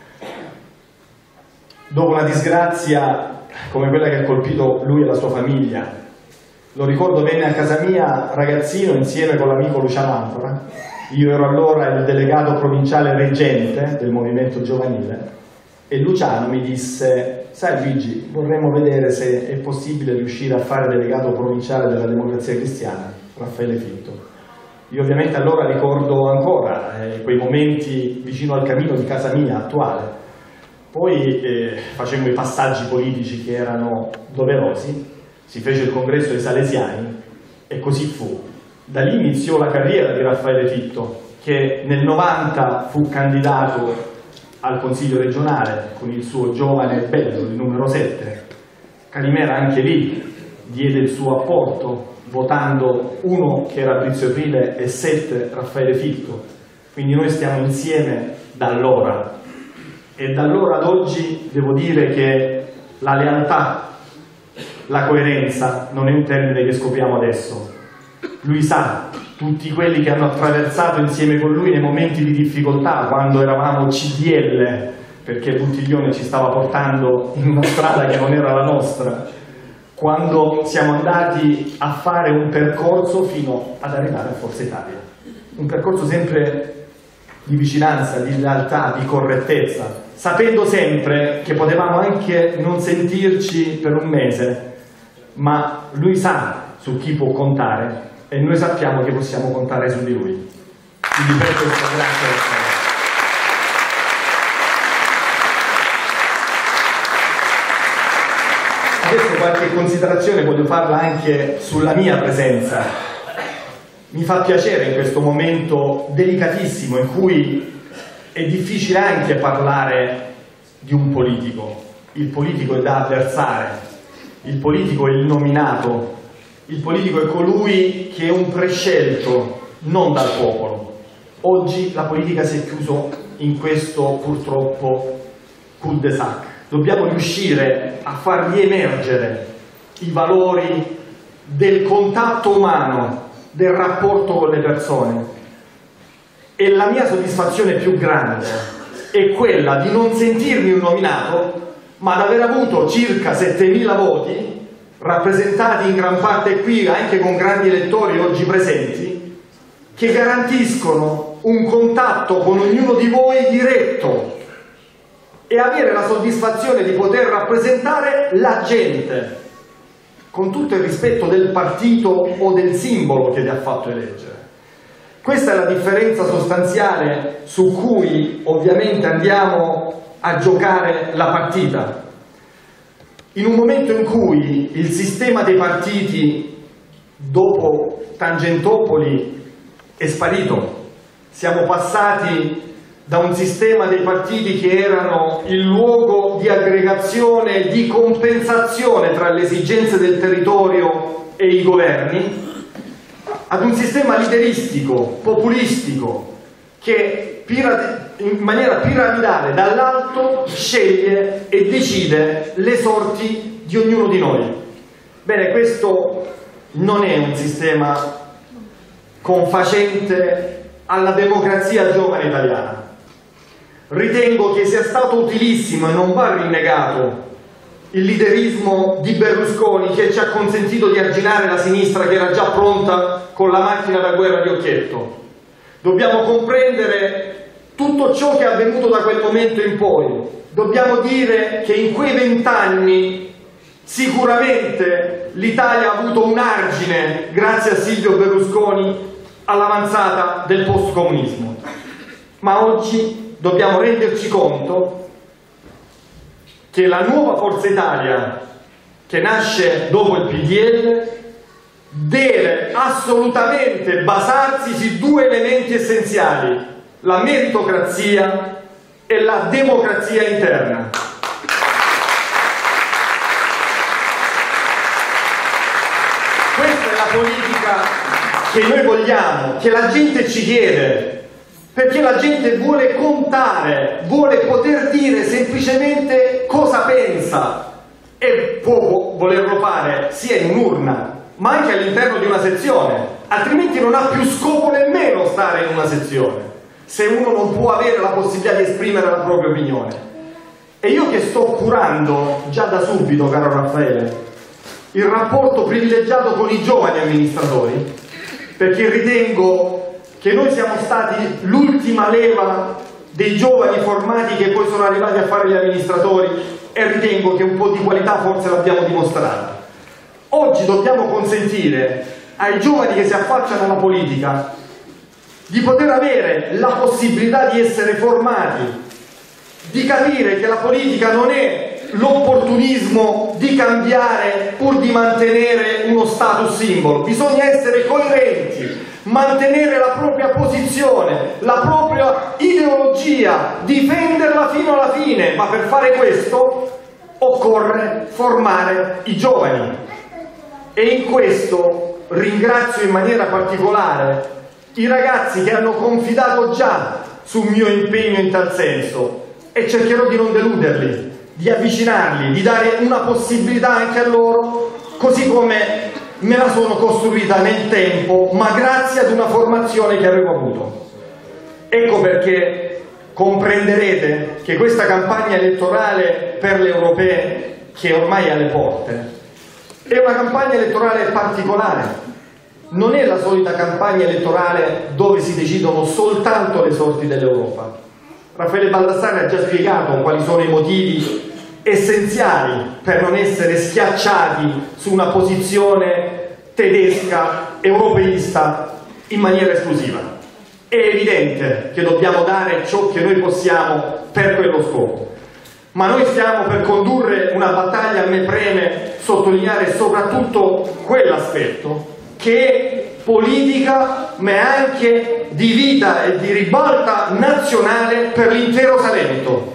H: Dopo una disgrazia come quella che ha colpito lui e la sua famiglia, lo ricordo, venne a casa mia ragazzino insieme con l'amico Luciano Ancora. Io ero allora il delegato provinciale reggente del movimento giovanile, e Luciano mi disse: sai Luigi, vorremmo vedere se è possibile riuscire a fare delegato provinciale della Democrazia Cristiana Raffaele Fitto. Io ovviamente allora ricordo ancora quei momenti vicino al camino di casa mia attuale. Poi facemmo i passaggi politici che erano doverosi, si fece il congresso dei Salesiani e così fu. Da lì iniziò la carriera di Raffaele Fitto, che nel 90 fu candidato al Consiglio regionale con il suo giovane bello, il numero 7. Calimera anche lì diede il suo apporto, votando 1 che era Brizio Aprile e 7 Raffaele Fitto. Quindi noi stiamo insieme da allora, e da allora ad oggi devo dire che la lealtà, la coerenza non è un termine che scopriamo adesso. Lui sa, tutti quelli che hanno attraversato insieme con lui nei momenti di difficoltà, quando eravamo CDL, perché Buttiglione ci stava portando in una strada che non era la nostra, quando siamo andati a fare un percorso fino ad arrivare a Forza Italia. Un percorso sempre di vicinanza, di lealtà, di correttezza, sapendo sempre che potevamo anche non sentirci per un mese, ma lui sa su chi può contare e noi sappiamo che possiamo contare su di lui. Quindi per questo grazie. Adesso qualche considerazione voglio farla anche sulla mia presenza. Mi fa piacere in questo momento delicatissimo in cui è difficile anche parlare di un politico. Il politico è da avversare, il politico è il nominato, il politico è colui che è un prescelto, non dal popolo. Oggi la politica si è chiusa in questo purtroppo cul-de-sac. Dobbiamo riuscire a far riemergere i valori del contatto umano, del rapporto con le persone. E la mia soddisfazione più grande è quella di non sentirmi un nominato, ma di aver avuto circa 7.000 rappresentati in gran parte qui, anche con grandi elettori oggi presenti, che garantiscono un contatto con ognuno di voi diretto e avere la soddisfazione di poter rappresentare la gente, con tutto il rispetto del partito o del simbolo che vi ha fatto eleggere. Questa è la differenza sostanziale su cui ovviamente andiamo a giocare la partita. In un momento in cui il sistema dei partiti, dopo Tangentopoli, è sparito, siamo passati da un sistema dei partiti che erano il luogo di aggregazione e di compensazione tra le esigenze del territorio e i governi, ad un sistema lideristico, populistico, che in maniera piramidale dall'alto sceglie e decide le sorti di ognuno di noi. Bene, questo non è un sistema confacente alla democrazia giovane italiana. Ritengo che sia stato utilissimo e non va rinnegato il liderismo di Berlusconi, che ci ha consentito di arginare la sinistra che era già pronta con la macchina da guerra di Occhietto. Dobbiamo comprendere tutto ciò che è avvenuto da quel momento in poi. Dobbiamo dire che in quei 20 anni sicuramente l'Italia ha avuto un argine, grazie a Silvio Berlusconi, all'avanzata del post-comunismo. Ma oggi dobbiamo renderci conto che la nuova Forza Italia, che nasce dopo il PDL, deve assolutamente basarsi su due elementi essenziali: la meritocrazia e la democrazia interna. Questa è la politica che noi vogliamo, che la gente ci chiede, perché la gente vuole contare, vuole poter dire semplicemente cosa pensa, e può volerlo fare sia in un'urna ma anche all'interno di una sezione, altrimenti non ha più scopo nemmeno stare in una sezione se uno non può avere la possibilità di esprimere la propria opinione. E io che sto curando già da subito, caro Raffaele, il rapporto privilegiato con i giovani amministratori, perché ritengo che noi siamo stati l'ultima leva dei giovani formati che poi sono arrivati a fare gli amministratori, e ritengo che un po' di qualità forse l'abbiamo dimostrata. Oggi dobbiamo consentire ai giovani che si affacciano alla politica di poter avere la possibilità di essere formati, di capire che la politica non è l'opportunismo di cambiare pur di mantenere uno status simbolo. Bisogna essere coerenti, mantenere la propria posizione, la propria ideologia, difenderla fino alla fine, ma per fare questo occorre formare i giovani. E in questo ringrazio in maniera particolare i ragazzi che hanno confidato già sul mio impegno in tal senso, e cercherò di non deluderli, di avvicinarli, di dare una possibilità anche a loro, così come me la sono costruita nel tempo, ma grazie ad una formazione che avevo avuto. Ecco perché comprenderete che questa campagna elettorale per le europee, che ormai è alle porte, è una campagna elettorale particolare. Non è la solita campagna elettorale dove si decidono soltanto le sorti dell'Europa. Raffaele Baldassarri ha già spiegato quali sono i motivi essenziali per non essere schiacciati su una posizione tedesca, europeista in maniera esclusiva. È evidente che dobbiamo dare ciò che noi possiamo per quello scopo, ma noi stiamo per condurre una battaglia. A me preme sottolineare soprattutto quell'aspetto che è politica, ma è anche di vita e di ribalta nazionale per l'intero Salento.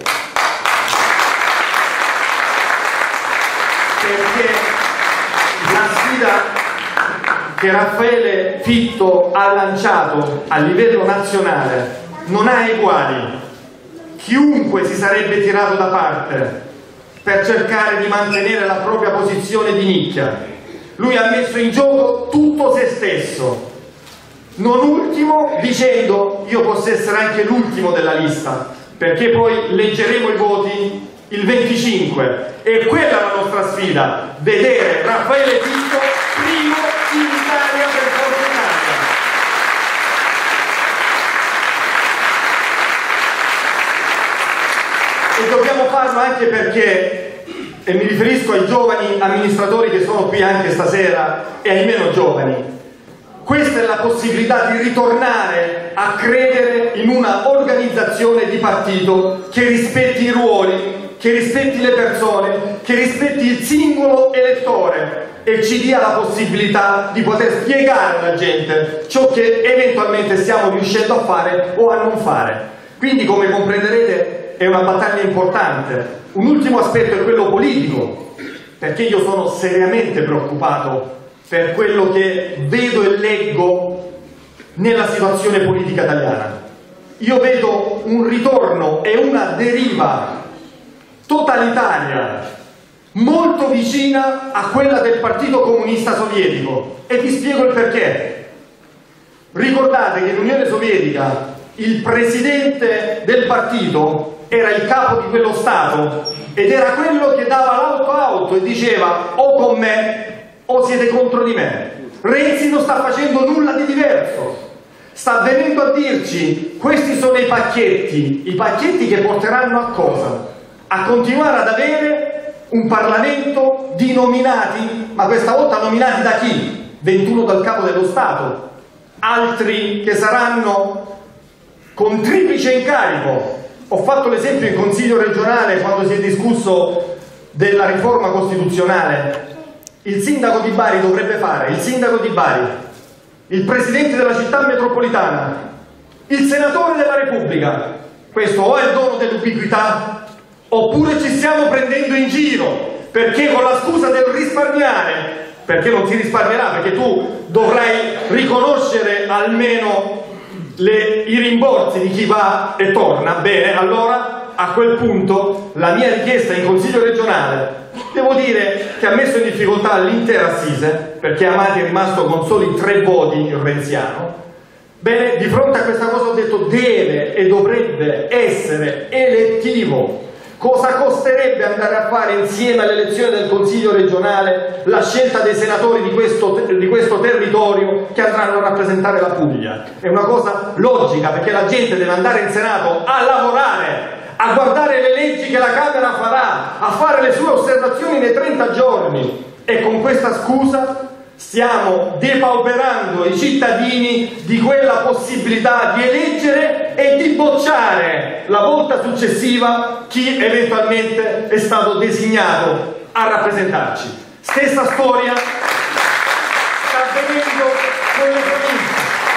H: Perché la sfida che Raffaele Fitto ha lanciato a livello nazionale non ha eguali. Chiunque si sarebbe tirato da parte per cercare di mantenere la propria posizione di nicchia. Lui ha messo in gioco tutto se stesso, non ultimo dicendo: io posso essere anche l'ultimo della lista, perché poi leggeremo i voti il 25, e quella è la nostra sfida, vedere Raffaele Fitto primo in Italia per Forza Italia. e dobbiamo farlo anche perché, e mi riferisco ai giovani amministratori che sono qui anche stasera e ai meno giovani, questa è la possibilità di ritornare a credere in una organizzazione di partito che rispetti i ruoli, che rispetti le persone, che rispetti il singolo elettore e ci dia la possibilità di poter spiegare alla gente ciò che eventualmente stiamo riuscendo a fare o a non fare. Quindi, come comprenderete, è una battaglia importante. Un ultimo aspetto è quello politico, perché io sono seriamente preoccupato per quello che vedo e leggo nella situazione politica italiana. Io vedo un ritorno e una deriva totalitaria molto vicina a quella del Partito Comunista Sovietico, e vi spiego il perché. Ricordate che in Unione Sovietica il presidente del partito era il capo di quello Stato ed era quello che dava l'auto e diceva o con me o siete contro di me. Renzi non sta facendo nulla di diverso, sta venendo a dirci questi sono i pacchetti che porteranno a cosa? A continuare ad avere un Parlamento di nominati, ma questa volta nominati da chi? 21 dal capo dello Stato, altri che saranno con triplice incarico. Ho fatto l'esempio in Consiglio regionale quando si è discusso della riforma costituzionale. Il sindaco di Bari dovrebbe fare il sindaco di Bari, il presidente della città metropolitana, il senatore della Repubblica. Questo o è il dono dell'ubiquità oppure ci stiamo prendendo in giro, perché con la scusa del risparmiare, perché non si risparmierà, perché tu dovrai riconoscere almeno i rimborsi di chi va e torna, bene, allora a quel punto la mia richiesta in Consiglio regionale, devo dire che ha messo in difficoltà l'intera assise, perché Amati è rimasto con soli 3 voti, il renziano. Bene, di fronte a questa cosa ho detto deve e dovrebbe essere elettivo. Cosa costerebbe andare a fare insieme all'elezione del Consiglio regionale la scelta dei senatori di questo territorio che andranno a rappresentare la Puglia? È una cosa logica, perché la gente deve andare in Senato a lavorare, a guardare le leggi che la Camera farà, a fare le sue osservazioni nei 30 giorni, e con questa scusa stiamo depauperando i cittadini di quella possibilità di eleggere e di bocciare la volta successiva chi eventualmente è stato designato a rappresentarci. Stessa storia sta avvenendo con le province.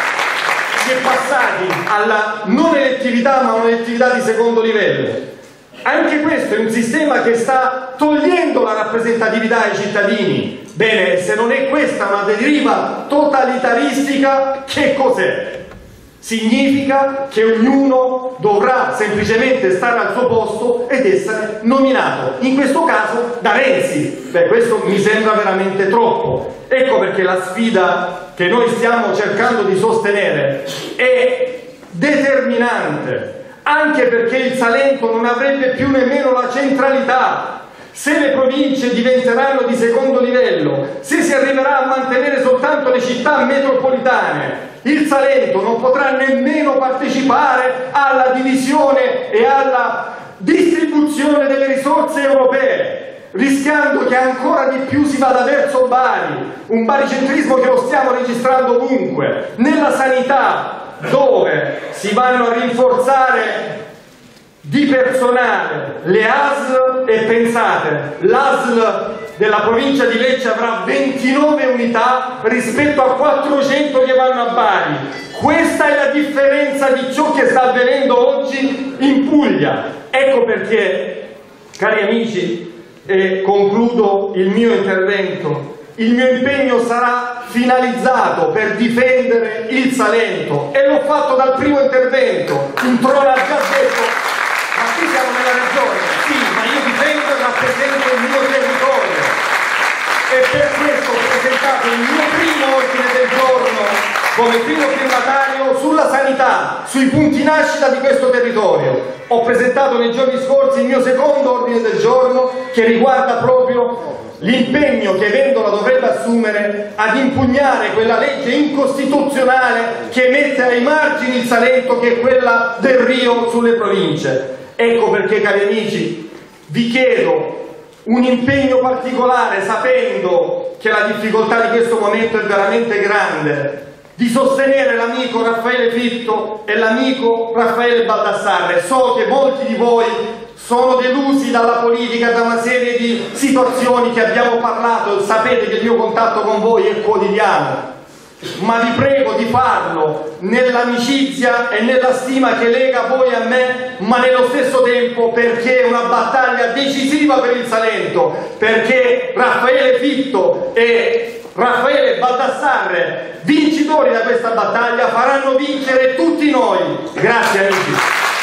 H: Si è passati alla non elettività, ma un'elettività di secondo livello. Anche questo è un sistema che sta togliendo la rappresentatività ai cittadini. Bene, se non è questa una deriva totalitaristica, che cos'è? Significa che ognuno dovrà semplicemente stare al suo posto ed essere nominato, in questo caso da Renzi. Beh, questo mi sembra veramente troppo. Ecco perché la sfida che noi stiamo cercando di sostenere è determinante, anche perché il Salento non avrebbe più nemmeno la centralità. Se le province diventeranno di secondo livello, se si arriverà a mantenere soltanto le città metropolitane, il Salento non potrà nemmeno partecipare alla divisione e alla distribuzione delle risorse europee, rischiando che ancora di più si vada verso Bari, un baricentrismo che lo stiamo registrando ovunque, nella sanità, dove si vanno a rinforzare di personale le ASL, e pensate, l'ASL della provincia di Lecce avrà 29 unità rispetto a 400 che vanno a Bari. Questa è la differenza di ciò che sta avvenendo oggi in Puglia. Ecco perché, cari amici, e concludo il mio intervento, il mio impegno sarà finalizzato per difendere il Salento, e l'ho fatto dal primo intervento. Introna ha già detto: ma qui siamo nella regione, sì, ma io difendo e rappresento il mio territorio, e per questo ho presentato il mio primo ordine del giorno come primo firmatario sulla sanità, sui punti nascita di questo territorio. Ho presentato nei giorni scorsi il mio secondo ordine del giorno che riguarda proprio l'impegno che Vendola dovrebbe assumere ad impugnare quella legge incostituzionale che mette ai margini il Salento, che è quella del Rio sulle province. Ecco perché, cari amici, vi chiedo un impegno particolare, sapendo che la difficoltà di questo momento è veramente grande, di sostenere l'amico Raffaele Fitto e l'amico Raffaele Baldassarre. So che molti di voi sono delusi dalla politica, da una serie di situazioni che abbiamo parlato, sapete che il mio contatto con voi è quotidiano, ma vi prego di farlo nell'amicizia e nella stima che lega voi a me, ma nello stesso tempo perché è una battaglia decisiva per il Salento, perché Raffaele Fitto e Raffaele Baldassarre, vincitori da questa battaglia, faranno vincere tutti noi. Grazie amici.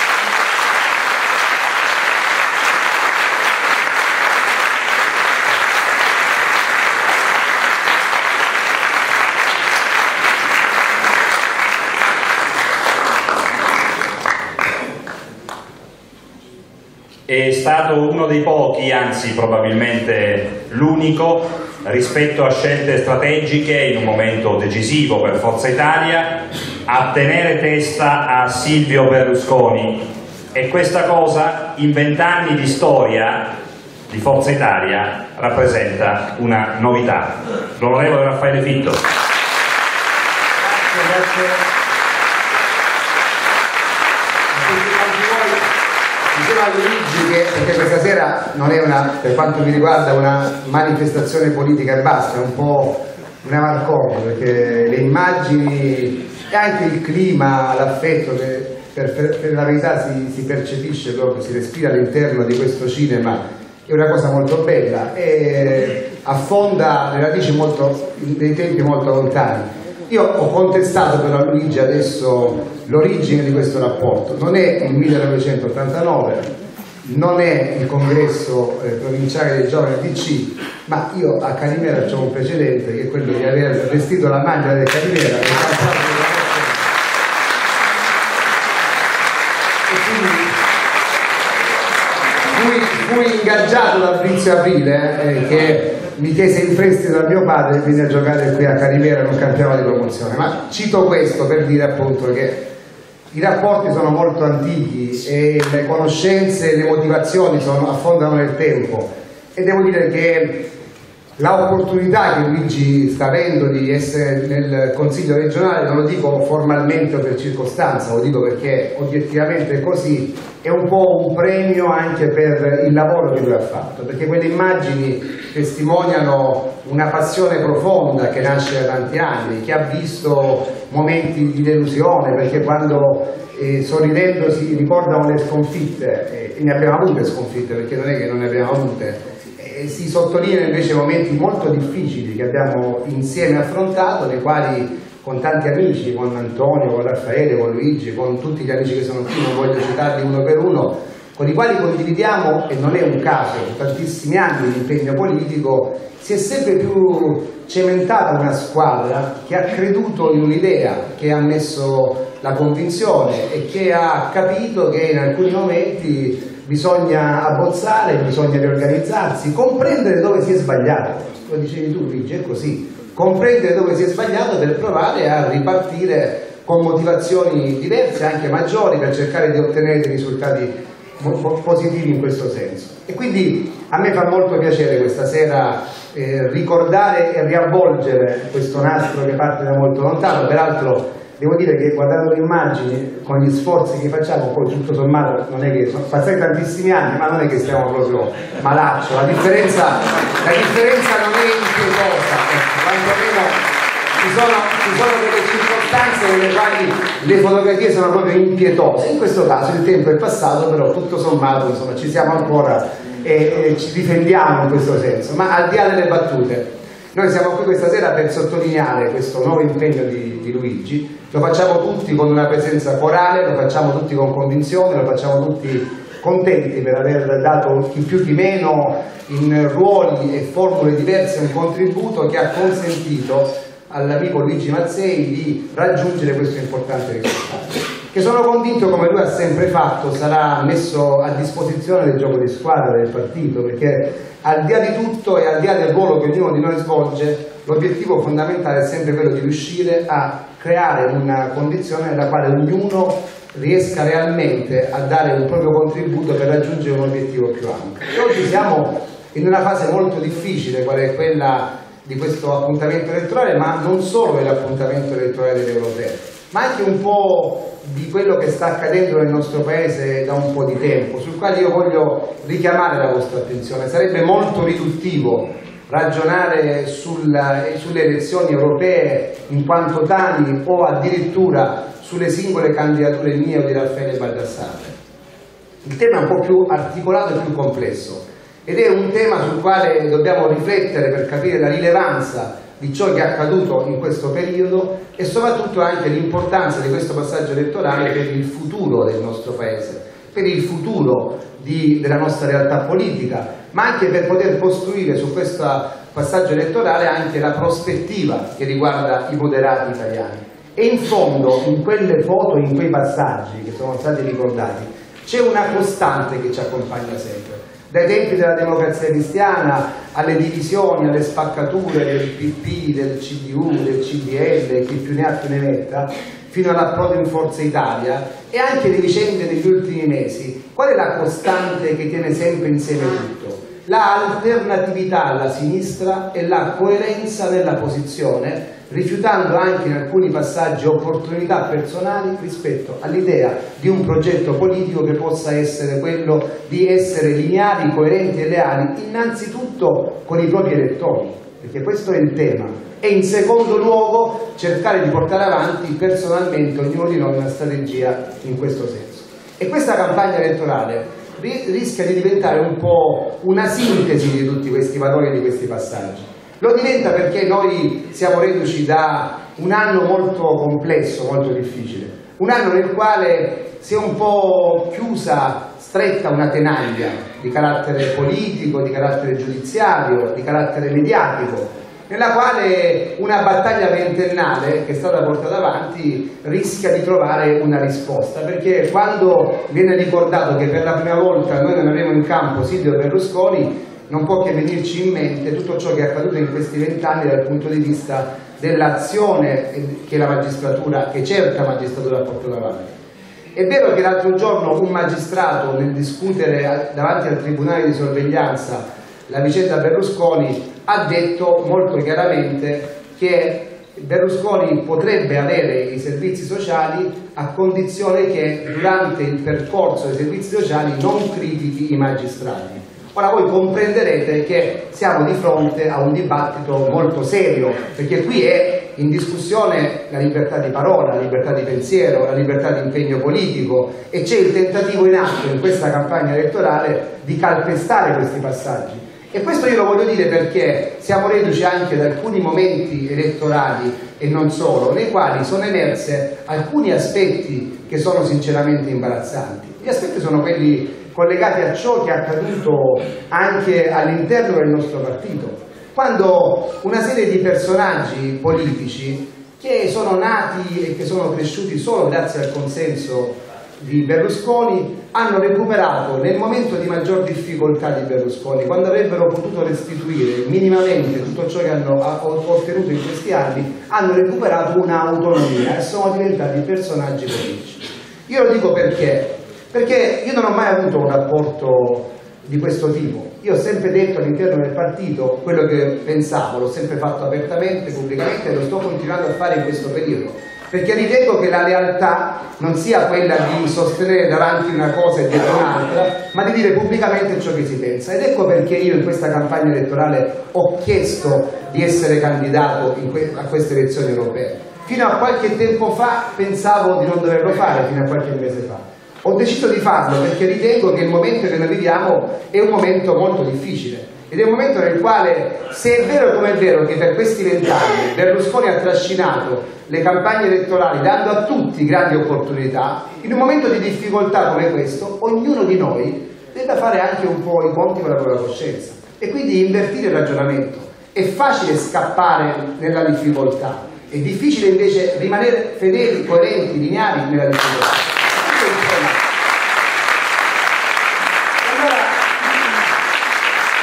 D: È stato uno dei pochi, anzi probabilmente l'unico, rispetto a scelte strategiche in un momento decisivo per Forza Italia, a tenere testa a Silvio Berlusconi, e questa cosa in 20 anni di storia di Forza Italia rappresenta una novità. L'onorevole Raffaele Fitto.
I: Grazie. Dicevo a Luigi che, perché questa sera non è una, per quanto mi riguarda, una manifestazione politica e basta, è un po' un amarcord, perché le immagini e anche il clima, l'affetto che per la verità si percepisce proprio, si respira all'interno di questo cinema, è una cosa molto bella e affonda le radici nei tempi molto lontani. Io ho contestato però a Luigi adesso l'origine di questo rapporto, non è il 1989, non è il congresso provinciale dei giovani DC, ma io a Calimera c'ho un precedente che è quello di aver vestito la maglia del Calimera e quindi fui ingaggiato da Fabrizio Aprile che mi chiese in prestito dal mio padre e venne a giocare qui a Calimera in un campionato di promozione. Ma cito questo per dire appunto che i rapporti sono molto antichi e le conoscenze e le motivazioni affondano nel tempo, e devo dire che l'opportunità che Luigi sta avendo di essere nel Consiglio regionale, non lo dico formalmente o per circostanza, lo dico perché obiettivamente è così, è un po' un premio anche per il lavoro che lui ha fatto, perché quelle immagini testimoniano una passione profonda che nasce da tanti anni, che ha visto momenti di delusione, perché quando sorridendo si ricordano le sconfitte, e ne abbiamo avute sconfitte, perché non è che non ne abbiamo avute, si sottolineano invece momenti molto difficili che abbiamo insieme affrontato, nei quali con tanti amici, con Antonio, con Raffaele, con Luigi, con tutti gli amici che sono qui, non voglio citarli uno per uno, con i quali condividiamo, e non è un caso, tantissimi anni di impegno politico, si è sempre più cementata una squadra che ha creduto in un'idea, che ha messo la convinzione e che ha capito che in alcuni momenti bisogna abbozzare, bisogna riorganizzarsi, comprendere dove si è sbagliato. Lo dicevi tu Luigi, è così, comprendere dove si è sbagliato per provare a ripartire con motivazioni diverse, anche maggiori, per cercare di ottenere dei risultati positivi in questo senso. E quindi a me fa molto piacere questa sera ricordare e riavvolgere questo nastro che parte da molto lontano. Peraltro devo dire che guardando le immagini, con gli sforzi che facciamo, poi tutto sommato non è che sono passati tantissimi anni, ma non è che stiamo proprio malaccio, la differenza non è impietosa, quantomeno ci sono delle circostanze nelle quali le fotografie sono proprio impietose. In questo caso il tempo è passato, però tutto sommato insomma, ci siamo ancora e ci difendiamo in questo senso. Ma al di là delle battute, noi siamo qui questa sera per sottolineare questo nuovo impegno di Luigi. Lo facciamo tutti con una presenza corale, lo facciamo tutti con convinzione, lo facciamo tutti contenti per aver dato chi più chi meno in ruoli e formule diverse un contributo che ha consentito all'amico Luigi Mazzei di raggiungere questo importante risultato, che sono convinto, come lui ha sempre fatto, sarà messo a disposizione del gioco di squadra del partito, perché al di là di tutto e al di là del ruolo che ognuno di noi svolge, l'obiettivo fondamentale è sempre quello di riuscire a creare una condizione nella quale ognuno riesca realmente a dare un proprio contributo per raggiungere un obiettivo più ampio. E oggi siamo in una fase molto difficile, qual è quella di questo appuntamento elettorale, ma non solo dell'appuntamento elettorale delle europee, ma anche un po' di quello che sta accadendo nel nostro paese da un po' di tempo, sul quale io voglio richiamare la vostra attenzione. Sarebbe molto riduttivo ragionare sulle elezioni europee in quanto tali o addirittura sulle singole candidature mie o di Raffaele Baldassarre. Il tema è un po' più articolato e più complesso ed è un tema sul quale dobbiamo riflettere per capire la rilevanza di ciò che è accaduto in questo periodo e soprattutto anche l'importanza di questo passaggio elettorale per il futuro del nostro Paese, per il futuro della nostra realtà politica, ma anche per poter costruire su questo passaggio elettorale anche la prospettiva che riguarda i moderati italiani. E in fondo, in quelle foto, in quei passaggi che sono stati ricordati, c'è una costante che ci accompagna sempre. Dai tempi della Democrazia Cristiana alle divisioni, alle spaccature del PP, del CDU, del CDL, chi più ne ha più ne metta, fino all'approdo in Forza Italia e anche le vicende degli ultimi mesi, qual è la costante che tiene sempre insieme tutto? La alternatività alla sinistra e la coerenza nella posizione, rifiutando anche in alcuni passaggi opportunità personali rispetto all'idea di un progetto politico che possa essere quello di essere lineari, coerenti e leali innanzitutto con i propri elettori, perché questo è il tema, e in secondo luogo cercare di portare avanti personalmente ognuno di noi una strategia in questo senso. E questa campagna elettorale rischia di diventare un po' una sintesi di tutti questi valori e di questi passaggi. Lo diventa perché noi siamo reduci da un anno molto complesso, molto difficile, un anno nel quale si è un po' chiusa, stretta una tenaglia di carattere politico, di carattere giudiziario, di carattere mediatico, nella quale una battaglia ventennale che è stata portata avanti rischia di trovare una risposta, perché quando viene ricordato che per la prima volta noi non avremo in campo Silvio Berlusconi, non può che venirci in mente tutto ciò che è accaduto in questi 20 anni dal punto di vista dell'azione che la magistratura, che certa magistratura ha portato avanti. È vero che l'altro giorno un magistrato, nel discutere davanti al tribunale di sorveglianza la vicenda Berlusconi, ha detto molto chiaramente che Berlusconi potrebbe avere i servizi sociali a condizione che durante il percorso dei servizi sociali non critichi i magistrati. Ora voi comprenderete che siamo di fronte a un dibattito molto serio, perché qui è in discussione la libertà di parola, la libertà di pensiero, la libertà di impegno politico e c'è il tentativo in atto in questa campagna elettorale di calpestare questi passaggi. E questo io lo voglio dire perché siamo reduci anche da alcuni momenti elettorali e non solo, nei quali sono emerse alcuni aspetti che sono sinceramente imbarazzanti. Gli aspetti sono quelli collegati a ciò che è accaduto anche all'interno del nostro partito, quando una serie di personaggi politici che sono nati e che sono cresciuti solo grazie al consenso di Berlusconi hanno recuperato nel momento di maggior difficoltà di Berlusconi, quando avrebbero potuto restituire minimamente tutto ciò che hanno ottenuto in questi anni, hanno recuperato un'autonomia e sono diventati personaggi politici. Io lo dico perché io non ho mai avuto un rapporto di questo tipo. Io ho sempre detto all'interno del partito quello che pensavo, l'ho sempre fatto apertamente, pubblicamente e lo sto continuando a fare in questo periodo, perché ritengo che la realtà non sia quella di sostenere davanti una cosa e dietro un'altra, ma di dire pubblicamente ciò che si pensa. Ed ecco perché io in questa campagna elettorale ho chiesto di essere candidato a queste elezioni europee. Fino a qualche tempo fa pensavo di non doverlo fare, fino a qualche mese fa. Ho deciso di farlo perché ritengo che il momento che noi viviamo è un momento molto difficile ed è un momento nel quale, se è vero come è vero che per questi 20 anni Berlusconi ha trascinato le campagne elettorali dando a tutti grandi opportunità, in un momento di difficoltà come questo ognuno di noi deve fare anche un po' i conti con la propria coscienza e quindi invertire il ragionamento. È facile scappare nella difficoltà, è difficile invece rimanere fedeli, coerenti, lineari nella difficoltà.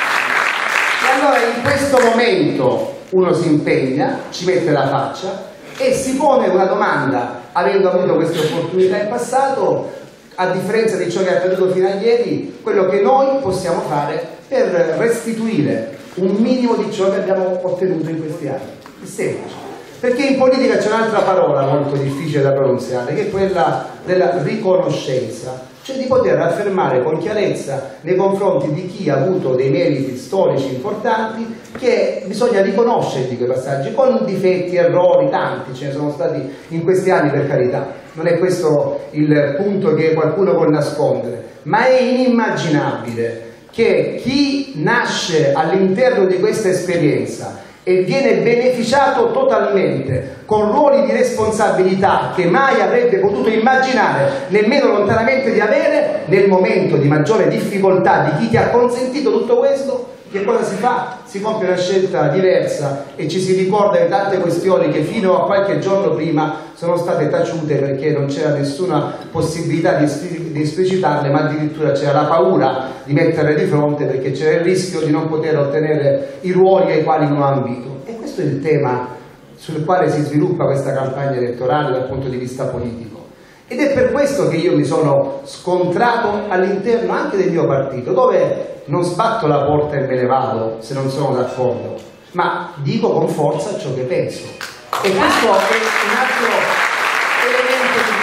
I: E allora in questo momento uno si impegna, ci mette la faccia e si pone una domanda, avendo avuto queste opportunità in passato, a differenza di ciò che è accaduto fino a ieri, quello che noi possiamo fare per restituire un minimo di ciò che abbiamo ottenuto in questi anni. È semplice. Perché in politica c'è un'altra parola molto difficile da pronunziare, che è quella della riconoscenza, cioè di poter affermare con chiarezza nei confronti di chi ha avuto dei meriti storici importanti che bisogna riconoscerli quei passaggi, con difetti, errori, tanti ce ne sono stati in questi anni, per carità, non è questo il punto che qualcuno vuole nascondere, ma è inimmaginabile che chi nasce all'interno di questa esperienza e viene beneficiato totalmente con ruoli di responsabilità che mai avrebbe potuto immaginare nemmeno lontanamente di avere, nel momento di maggiore difficoltà di chi ti ha consentito tutto questo, che cosa si fa? Si compie una scelta diversa e ci si ricorda di tante questioni che fino a qualche giorno prima sono state taciute perché non c'era nessuna possibilità di esplicitarle, ma addirittura c'era la paura di metterle di fronte perché c'era il rischio di non poter ottenere i ruoli ai quali uno ha ambito. E questo è il tema sul quale si sviluppa questa campagna elettorale dal punto di vista politico. Ed è per questo che io mi sono scontrato all'interno anche del mio partito, dove non sbatto la porta e me ne vado se non sono d'accordo, ma dico con forza ciò che penso. E questo è un altro elemento di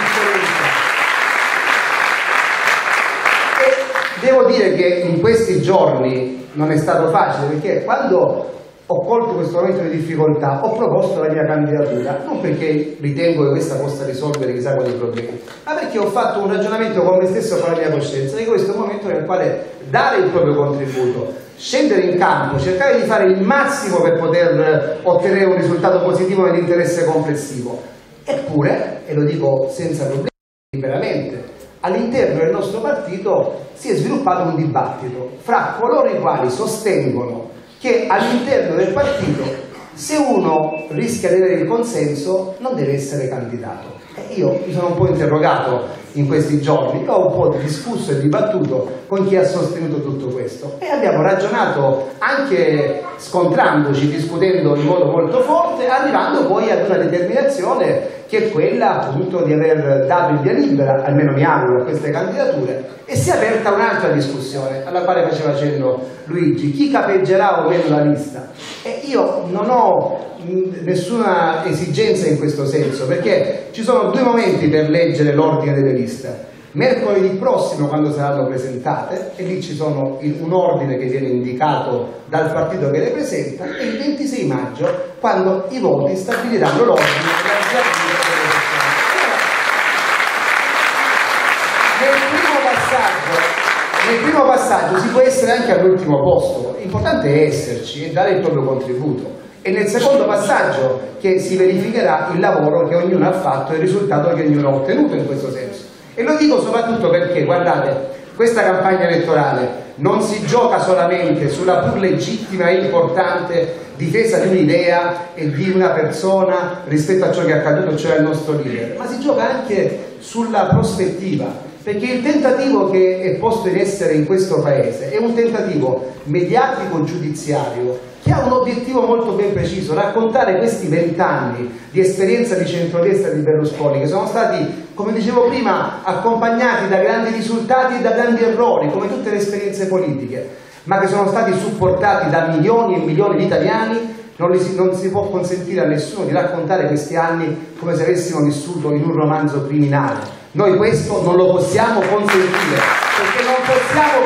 I: differenza. E devo dire che in questi giorni non è stato facile, perché quando ho colto questo momento di difficoltà, ho proposto la mia candidatura, non perché ritengo che questa possa risolvere chissà quali problemi, ma perché ho fatto un ragionamento con me stesso e con la mia coscienza, di questo è un momento nel quale dare il proprio contributo, scendere in campo, cercare di fare il massimo per poter ottenere un risultato positivo nell'interesse complessivo. Eppure, e lo dico senza problemi, liberamente, all'interno del nostro partito si è sviluppato un dibattito fra coloro i quali sostengono che all'interno del partito, se uno rischia di avere il consenso, non deve essere candidato. E io mi sono un po' interrogato in questi giorni, ho un po' discusso e dibattuto con chi ha sostenuto tutto questo e abbiamo ragionato anche scontrandoci, discutendo in modo molto forte, arrivando poi ad una determinazione che è quella appunto di aver dato il via libera, almeno mi auguro, a queste candidature, e si è aperta un'altra discussione alla quale faceva cenno Luigi: chi capeggerà o meno la lista? E io non ho nessuna esigenza in questo senso, perché ci sono due momenti per leggere l'ordine delle liste: mercoledì prossimo, quando saranno presentate, e lì ci sono un ordine che viene indicato dal partito che le presenta, e il 26 maggio, quando i voti stabiliranno l'ordine della Nel primo passaggio si può essere anche all'ultimo posto, l'importante è esserci e dare il proprio contributo. E nel secondo passaggio che si verificherà il lavoro che ognuno ha fatto e il risultato che ognuno ha ottenuto in questo senso. E lo dico soprattutto perché, guardate, questa campagna elettorale non si gioca solamente sulla pur legittima e importante difesa di un'idea e di una persona rispetto a ciò che è accaduto, cioè al nostro leader, ma si gioca anche sulla prospettiva. Perché il tentativo che è posto in essere in questo Paese è un tentativo mediatico-giudiziario che ha un obiettivo molto ben preciso: raccontare questi 20 anni di esperienza di centrodestra di Berlusconi, che sono stati, come dicevo prima, accompagnati da grandi risultati e da grandi errori, come tutte le esperienze politiche, ma che sono stati supportati da milioni e milioni di italiani. Non si può consentire a nessuno di raccontare questi anni come se avessimo vissuto in un romanzo criminale. Noi questo non lo possiamo consentire, perché non possiamo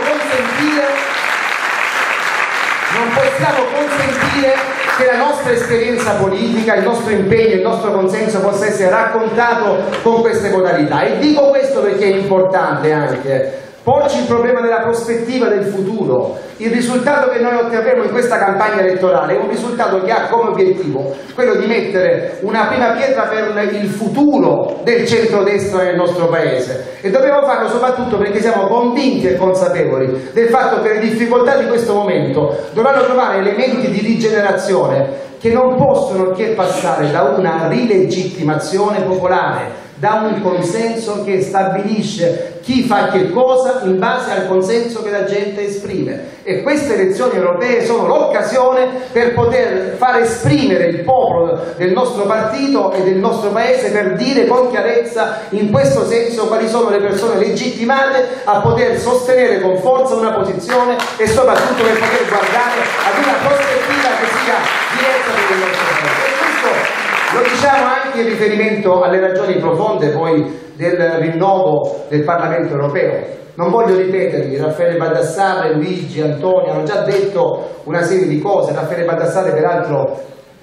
I: consentire che la nostra esperienza politica, il nostro impegno, il nostro consenso possa essere raccontato con queste modalità. E dico questo perché è importante anche porci il problema della prospettiva del futuro. Il risultato che noi otterremo in questa campagna elettorale è un risultato che ha come obiettivo quello di mettere una prima pietra per il futuro del centrodestra nel nostro Paese, e dobbiamo farlo soprattutto perché siamo convinti e consapevoli del fatto che le difficoltà di questo momento dovranno trovare elementi di rigenerazione che non possono che passare da una rilegittimazione popolare, da un consenso che stabilisce chi fa che cosa in base al consenso che la gente esprime, e queste elezioni europee sono l'occasione per poter far esprimere il popolo del nostro partito e del nostro paese, per dire con chiarezza in questo senso quali sono le persone legittimate a poter sostenere con forza una posizione e soprattutto per poter guardare ad una prospettiva che sia diversa per il nostro paese. E questo lo diciamo anche in riferimento alle ragioni profonde poi del rinnovo del Parlamento europeo. Non voglio ripetermi, Raffaele Baldassarre, Luigi, Antonio hanno già detto una serie di cose. Raffaele Baldassarre peraltro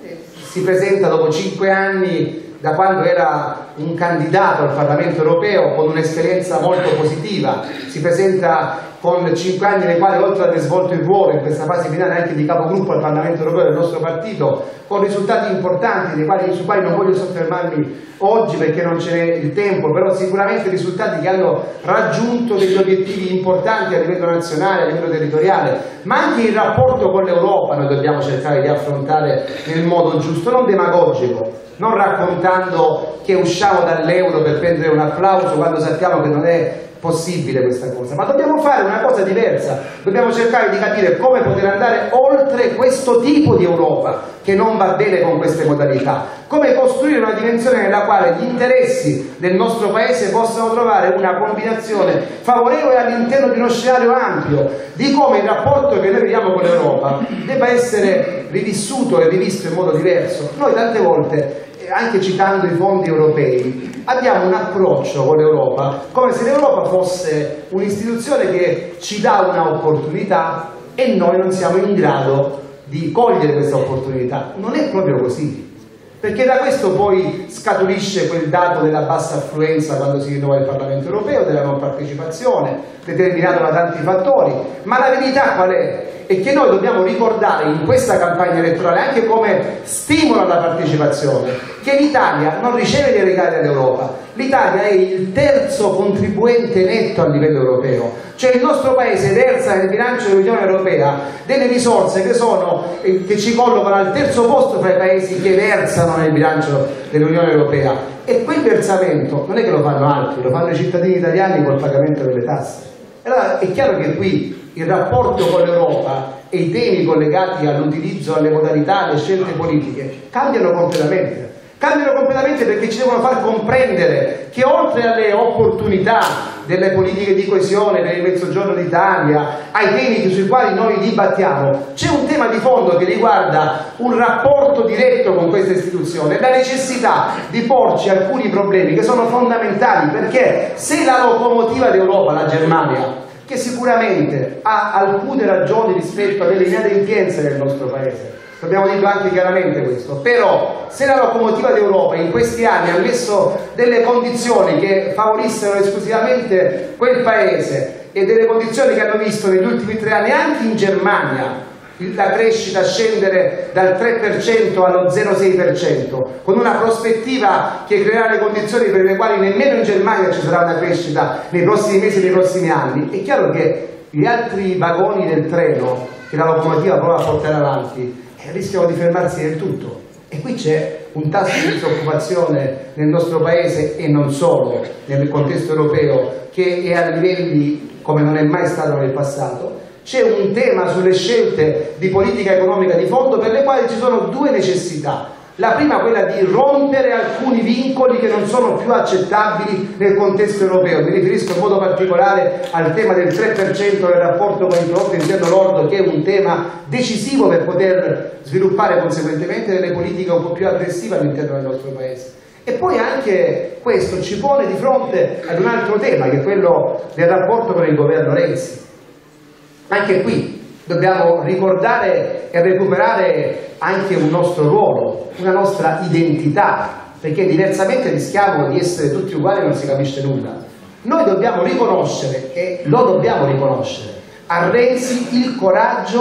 I: si presenta dopo 5 anni da quando era un candidato al Parlamento europeo con un'esperienza molto positiva, si presenta con 5 anni nei quali, oltre ad aver svolto il ruolo in questa fase finale anche di capogruppo al Parlamento europeo del nostro partito, con risultati importanti sui quali non voglio soffermarmi oggi perché non ce n'è il tempo, però sicuramente risultati che hanno raggiunto degli obiettivi importanti a livello nazionale, a livello territoriale, ma anche il rapporto con l'Europa noi dobbiamo cercare di affrontare nel modo giusto, non demagogico, non raccontando che usciamo dall'euro per prendere un applauso quando sappiamo che non è possibile questa cosa, ma dobbiamo fare una cosa diversa, dobbiamo cercare di capire come poter andare oltre questo tipo di Europa che non va bene con queste modalità, come costruire una dimensione nella quale gli interessi del nostro paese possano trovare una combinazione favorevole all'interno di uno scenario ampio, di come il rapporto che noi vediamo con l'Europa debba essere rivissuto e rivisto in modo diverso. Noi tante volte, anche citando i fondi europei, abbiamo un approccio con l'Europa come se l'Europa fosse un'istituzione che ci dà un'opportunità e noi non siamo in grado di cogliere questa opportunità. Non è proprio così, perché da questo poi scaturisce quel dato della bassa affluenza quando si rinnova il Parlamento europeo, della non partecipazione, determinato da tanti fattori, ma la verità qual è? E che noi dobbiamo ricordare in questa campagna elettorale anche come stimolo alla partecipazione, che l'Italia non riceve dei regali dall'Europa, l'Italia è il terzo contribuente netto a livello europeo, cioè il nostro paese versa nel bilancio dell'Unione Europea delle risorse che ci collocano al terzo posto fra i paesi che versano nel bilancio dell'Unione Europea, e quel versamento non è che lo fanno altri, lo fanno i cittadini italiani col pagamento delle tasse. Allora è chiaro che qui il rapporto con l'Europa e i temi collegati all'utilizzo, alle modalità, alle scelte politiche cambiano completamente perché ci devono far comprendere che oltre alle opportunità delle politiche di coesione, del Mezzogiorno d'Italia, ai temi sui quali noi dibattiamo, c'è un tema di fondo che riguarda un rapporto diretto con questa istituzione, la necessità di porci alcuni problemi che sono fondamentali, perché se la locomotiva d'Europa, la Germania, che sicuramente ha alcune ragioni rispetto a delle inadempienze del nostro paese, dobbiamo dirlo anche chiaramente questo, però se la locomotiva d'Europa in questi anni ha messo delle condizioni che favorissero esclusivamente quel paese e delle condizioni che hanno visto negli ultimi 3 anni anche in Germania la crescita scendere dal 3% allo 0,6%, con una prospettiva che creerà le condizioni per le quali nemmeno in Germania ci sarà una crescita nei prossimi mesi e nei prossimi anni, è chiaro che gli altri vagoni del treno che la locomotiva prova a portare avanti rischiano di fermarsi del tutto. E qui c'è un tasso di disoccupazione nel nostro paese e non solo nel contesto europeo che è a livelli come non è mai stato nel passato. C'è un tema sulle scelte di politica economica di fondo per le quali ci sono 2 necessità. La prima, quella di rompere alcuni vincoli che non sono più accettabili nel contesto europeo. Mi riferisco in modo particolare al tema del 3% del rapporto con il prodotto interno lordo, che è un tema decisivo per poter sviluppare conseguentemente delle politiche un po' più aggressive all'interno del nostro paese. E poi anche questo ci pone di fronte ad un altro tema, che è quello del rapporto con il governo Renzi. Anche qui dobbiamo ricordare e recuperare anche un nostro ruolo, una nostra identità, perché diversamente rischiamo di essere tutti uguali e non si capisce nulla. Noi dobbiamo riconoscere, e lo dobbiamo riconoscere, a Renzi il coraggio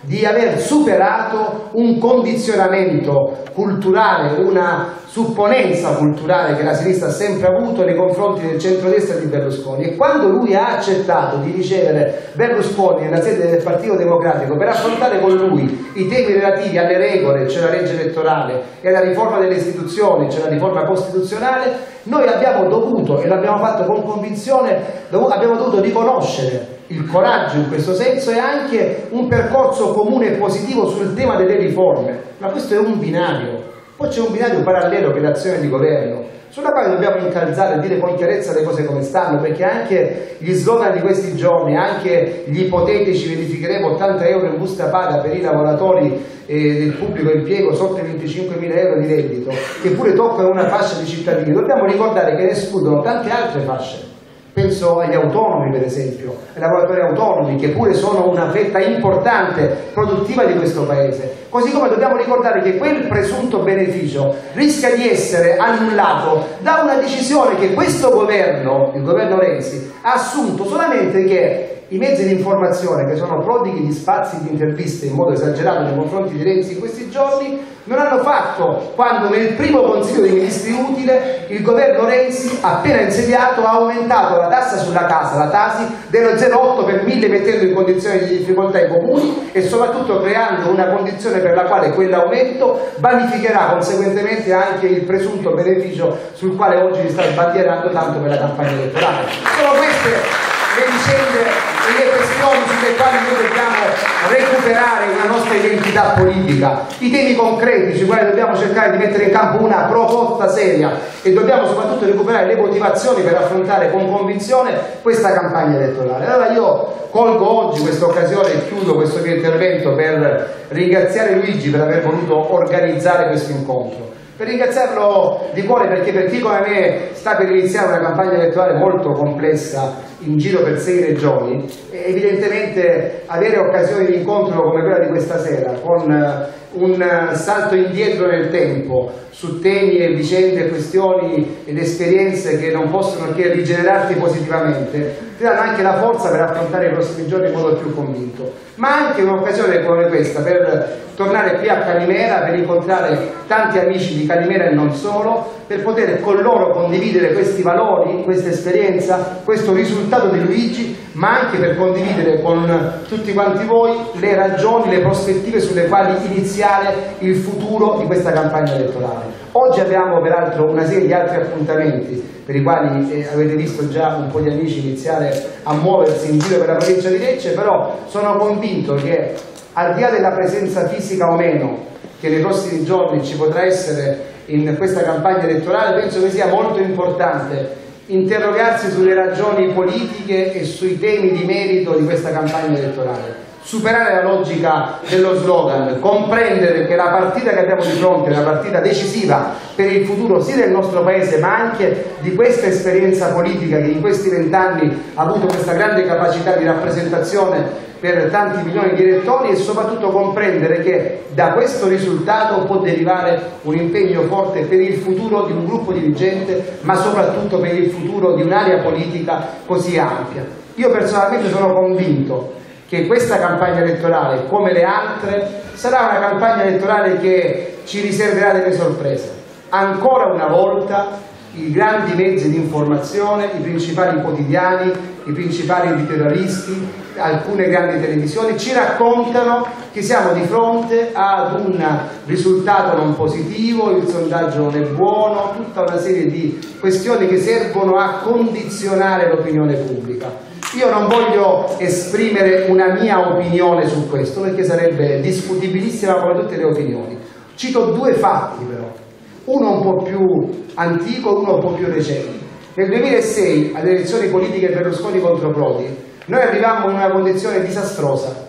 I: di aver superato un condizionamento culturale, una supponenza culturale che la sinistra ha sempre avuto nei confronti del centrodestra di Berlusconi. E quando lui ha accettato di ricevere Berlusconi nella sede del Partito Democratico per affrontare con lui i temi relativi alle regole, cioè la legge elettorale, e alla riforma delle istituzioni, cioè la riforma costituzionale, noi abbiamo dovuto, e l'abbiamo fatto con convinzione, abbiamo dovuto riconoscere il coraggio in questo senso e anche un percorso comune e positivo sul tema delle riforme. Ma questo è un binario. Poi c'è un binario parallelo che è l'azione di governo, sulla quale dobbiamo incalzare e dire con chiarezza le cose come stanno, perché anche gli slogan di questi giorni, anche gli ipotetici verificheremo 80 euro in busta paga per i lavoratori del pubblico impiego sotto i 25.000 euro di reddito, che pure toccano una fascia di cittadini, dobbiamo ricordare che ne escludono tante altre fasce. Penso agli autonomi, per esempio, ai lavoratori autonomi, che pure sono una fetta importante produttiva di questo paese. Così come dobbiamo ricordare che quel presunto beneficio rischia di essere annullato da una decisione che questo governo, il governo Renzi, ha assunto solamente che i mezzi di informazione, che sono prodighi di spazi di interviste in modo esagerato nei confronti di Renzi in questi giorni, non hanno fatto quando nel primo Consiglio dei Ministri utile il governo Renzi, appena insediato, ha aumentato la tassa sulla casa, la Tasi, dello 0,8 per 1000, mettendo in condizioni di difficoltà i comuni e soprattutto creando una condizione per la quale quell'aumento vanificherà conseguentemente anche il presunto beneficio sul quale oggi si sta sbandierando tanto per la campagna elettorale. Sono queste le vicende e le questioni sulle quali noi dobbiamo recuperare una nostra identità politica, i temi concreti sui quali dobbiamo cercare di mettere in campo una proposta seria e dobbiamo soprattutto recuperare le motivazioni per affrontare con convinzione questa campagna elettorale. Allora io colgo oggi questa occasione e chiudo questo mio intervento per ringraziare Luigi per aver voluto organizzare questo incontro. Per ringraziarlo di cuore perché per chi come me sta per iniziare una campagna elettorale molto complessa in giro per 6 regioni, evidentemente avere occasioni di incontro come quella di questa sera, con un salto indietro nel tempo su temi e vicende, questioni ed esperienze che non possono che rigenerarti positivamente, ti danno anche la forza per affrontare i prossimi giorni in modo più convinto. Ma anche un'occasione come questa per tornare qui a Calimera, per incontrare tanti amici di Calimera e non solo, per poter con loro condividere questi valori, questa esperienza, questo risultato di Luigi, ma anche per condividere con tutti quanti voi le ragioni, le prospettive sulle quali iniziare il futuro di questa campagna elettorale. Oggi abbiamo peraltro una serie di altri appuntamenti per i quali avete visto già un po' di amici iniziare a muoversi in giro per la provincia di Lecce, però sono convinto che al di là della presenza fisica o meno che nei prossimi giorni ci potrà essere in questa campagna elettorale, penso che sia molto importante interrogarsi sulle ragioni politiche e sui temi di merito di questa campagna elettorale. Superare la logica dello slogan, comprendere che la partita che abbiamo di fronte è una partita decisiva per il futuro sia del nostro Paese ma anche di questa esperienza politica che in questi 20 anni ha avuto questa grande capacità di rappresentazione per tanti milioni di elettori, e soprattutto comprendere che da questo risultato può derivare un impegno forte per il futuro di un gruppo dirigente, ma soprattutto per il futuro di un'area politica così ampia. Io personalmente sono convinto che questa campagna elettorale, come le altre, sarà una campagna elettorale che ci riserverà delle sorprese. Ancora una volta i grandi mezzi di informazione, i principali quotidiani, i principali editorialisti, alcune grandi televisioni ci raccontano che siamo di fronte ad un risultato non positivo, il sondaggio non è buono, tutta una serie di questioni che servono a condizionare l'opinione pubblica. Io non voglio esprimere una mia opinione su questo perché sarebbe discutibilissima come tutte le opinioni. Cito 2 fatti però, uno un po' più antico e uno un po' più recente. Nel 2006, alle elezioni politiche Berlusconi contro Prodi, noi arrivammo in una condizione disastrosa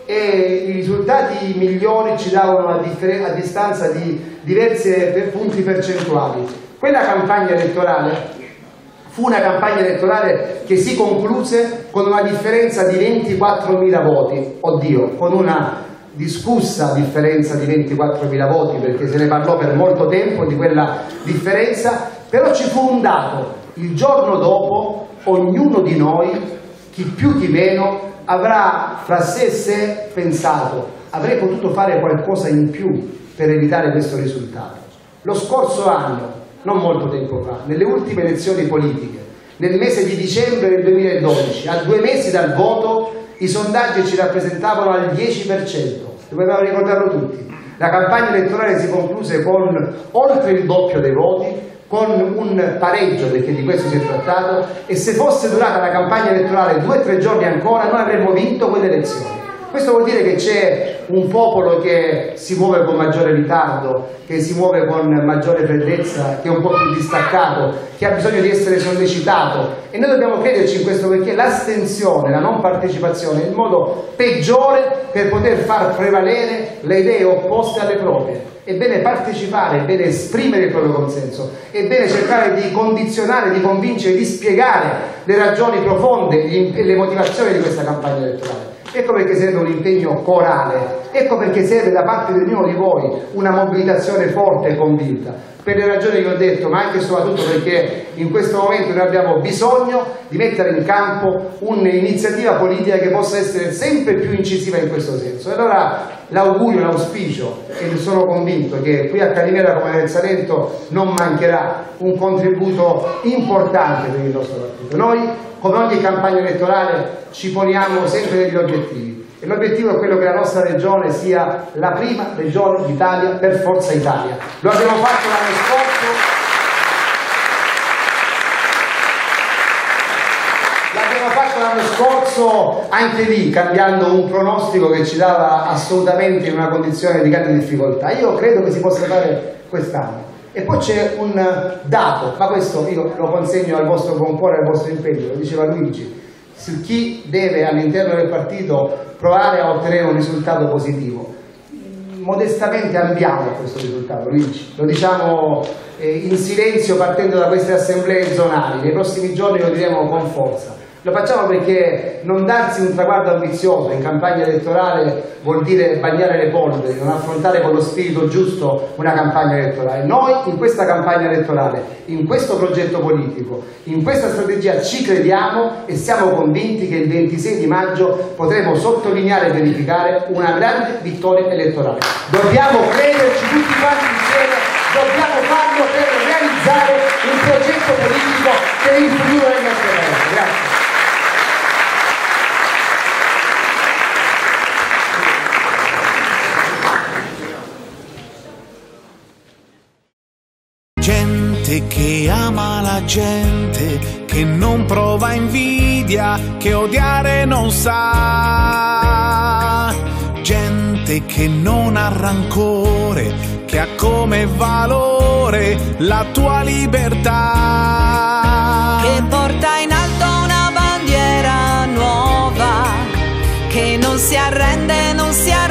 I: e i risultati migliori ci davano a distanza di diversi punti percentuali. Quella campagna elettorale fu una campagna elettorale che si concluse con una differenza di 24.000 voti, oddio, con una discussa differenza di 24.000 voti perché se ne parlò per molto tempo di quella differenza, però ci fu un dato: il giorno dopo ognuno di noi chi più chi meno, avrà fra sé e sé pensato: avrei potuto fare qualcosa in più per evitare questo risultato. Lo scorso anno, non molto tempo fa, nelle ultime elezioni politiche, nel mese di dicembre del 2012, a 2 mesi dal voto, i sondaggi ci rappresentavano al 10%, dovevamo ricordarlo tutti. La campagna elettorale si concluse con oltre il doppio dei voti, con un pareggio, perché di questo si è trattato, e se fosse durata la campagna elettorale 2 o 3 giorni ancora, noi avremmo vinto quelle elezioni. Questo vuol dire che c'è un popolo che si muove con maggiore ritardo, che si muove con maggiore freddezza, che è un po' più distaccato, che ha bisogno di essere sollecitato, e noi dobbiamo crederci in questo, perché l'astensione, la non partecipazione è il modo peggiore per poter far prevalere le idee opposte alle proprie. È bene partecipare, è bene esprimere il proprio consenso, è bene cercare di condizionare, di convincere, di spiegare le ragioni profonde e le motivazioni di questa campagna elettorale. Ecco perché serve un impegno corale, ecco perché serve da parte di ognuno di voi una mobilitazione forte e convinta, per le ragioni che ho detto, ma anche e soprattutto perché in questo momento noi abbiamo bisogno di mettere in campo un'iniziativa politica che possa essere sempre più incisiva in questo senso. E allora l'augurio, l'auspicio, e sono convinto che qui a Calimera come nel Salento non mancherà un contributo importante per il nostro partito. Noi, come ogni campagna elettorale, ci poniamo sempre degli obiettivi, e l'obiettivo è quello che la nostra regione sia la prima regione d'Italia per Forza Italia. Lo abbiamo fatto l'anno scorso, anche lì cambiando un pronostico che ci dava assolutamente in una condizione di grande difficoltà. Io credo che si possa fare quest'anno. E poi c'è un dato, ma questo io lo consegno al vostro buon cuore, al vostro impegno, lo diceva Luigi, su chi deve all'interno del partito provare a ottenere un risultato positivo. Modestamente abbiamo questo risultato, Luigi, lo diciamo in silenzio partendo da queste assemblee zonali, nei prossimi giorni lo diremo con forza. Lo facciamo perché non darsi un traguardo ambizioso in campagna elettorale vuol dire bagnare le polveri, non affrontare con lo spirito giusto una campagna elettorale. Noi in questa campagna elettorale, in questo progetto politico, in questa strategia ci crediamo e siamo convinti che il 26 di maggio potremo sottolineare e verificare una grande vittoria elettorale. Dobbiamo crederci tutti quanti insieme, dobbiamo farlo per realizzare un progetto politico per il futuro del nostro paese. Grazie.
A: Gente che ama la gente, che non prova invidia, che odiare non sa. Gente che non ha rancore, che ha come valore la tua libertà.
B: Che porta in alto una bandiera nuova, che non si arrende, non si arrende.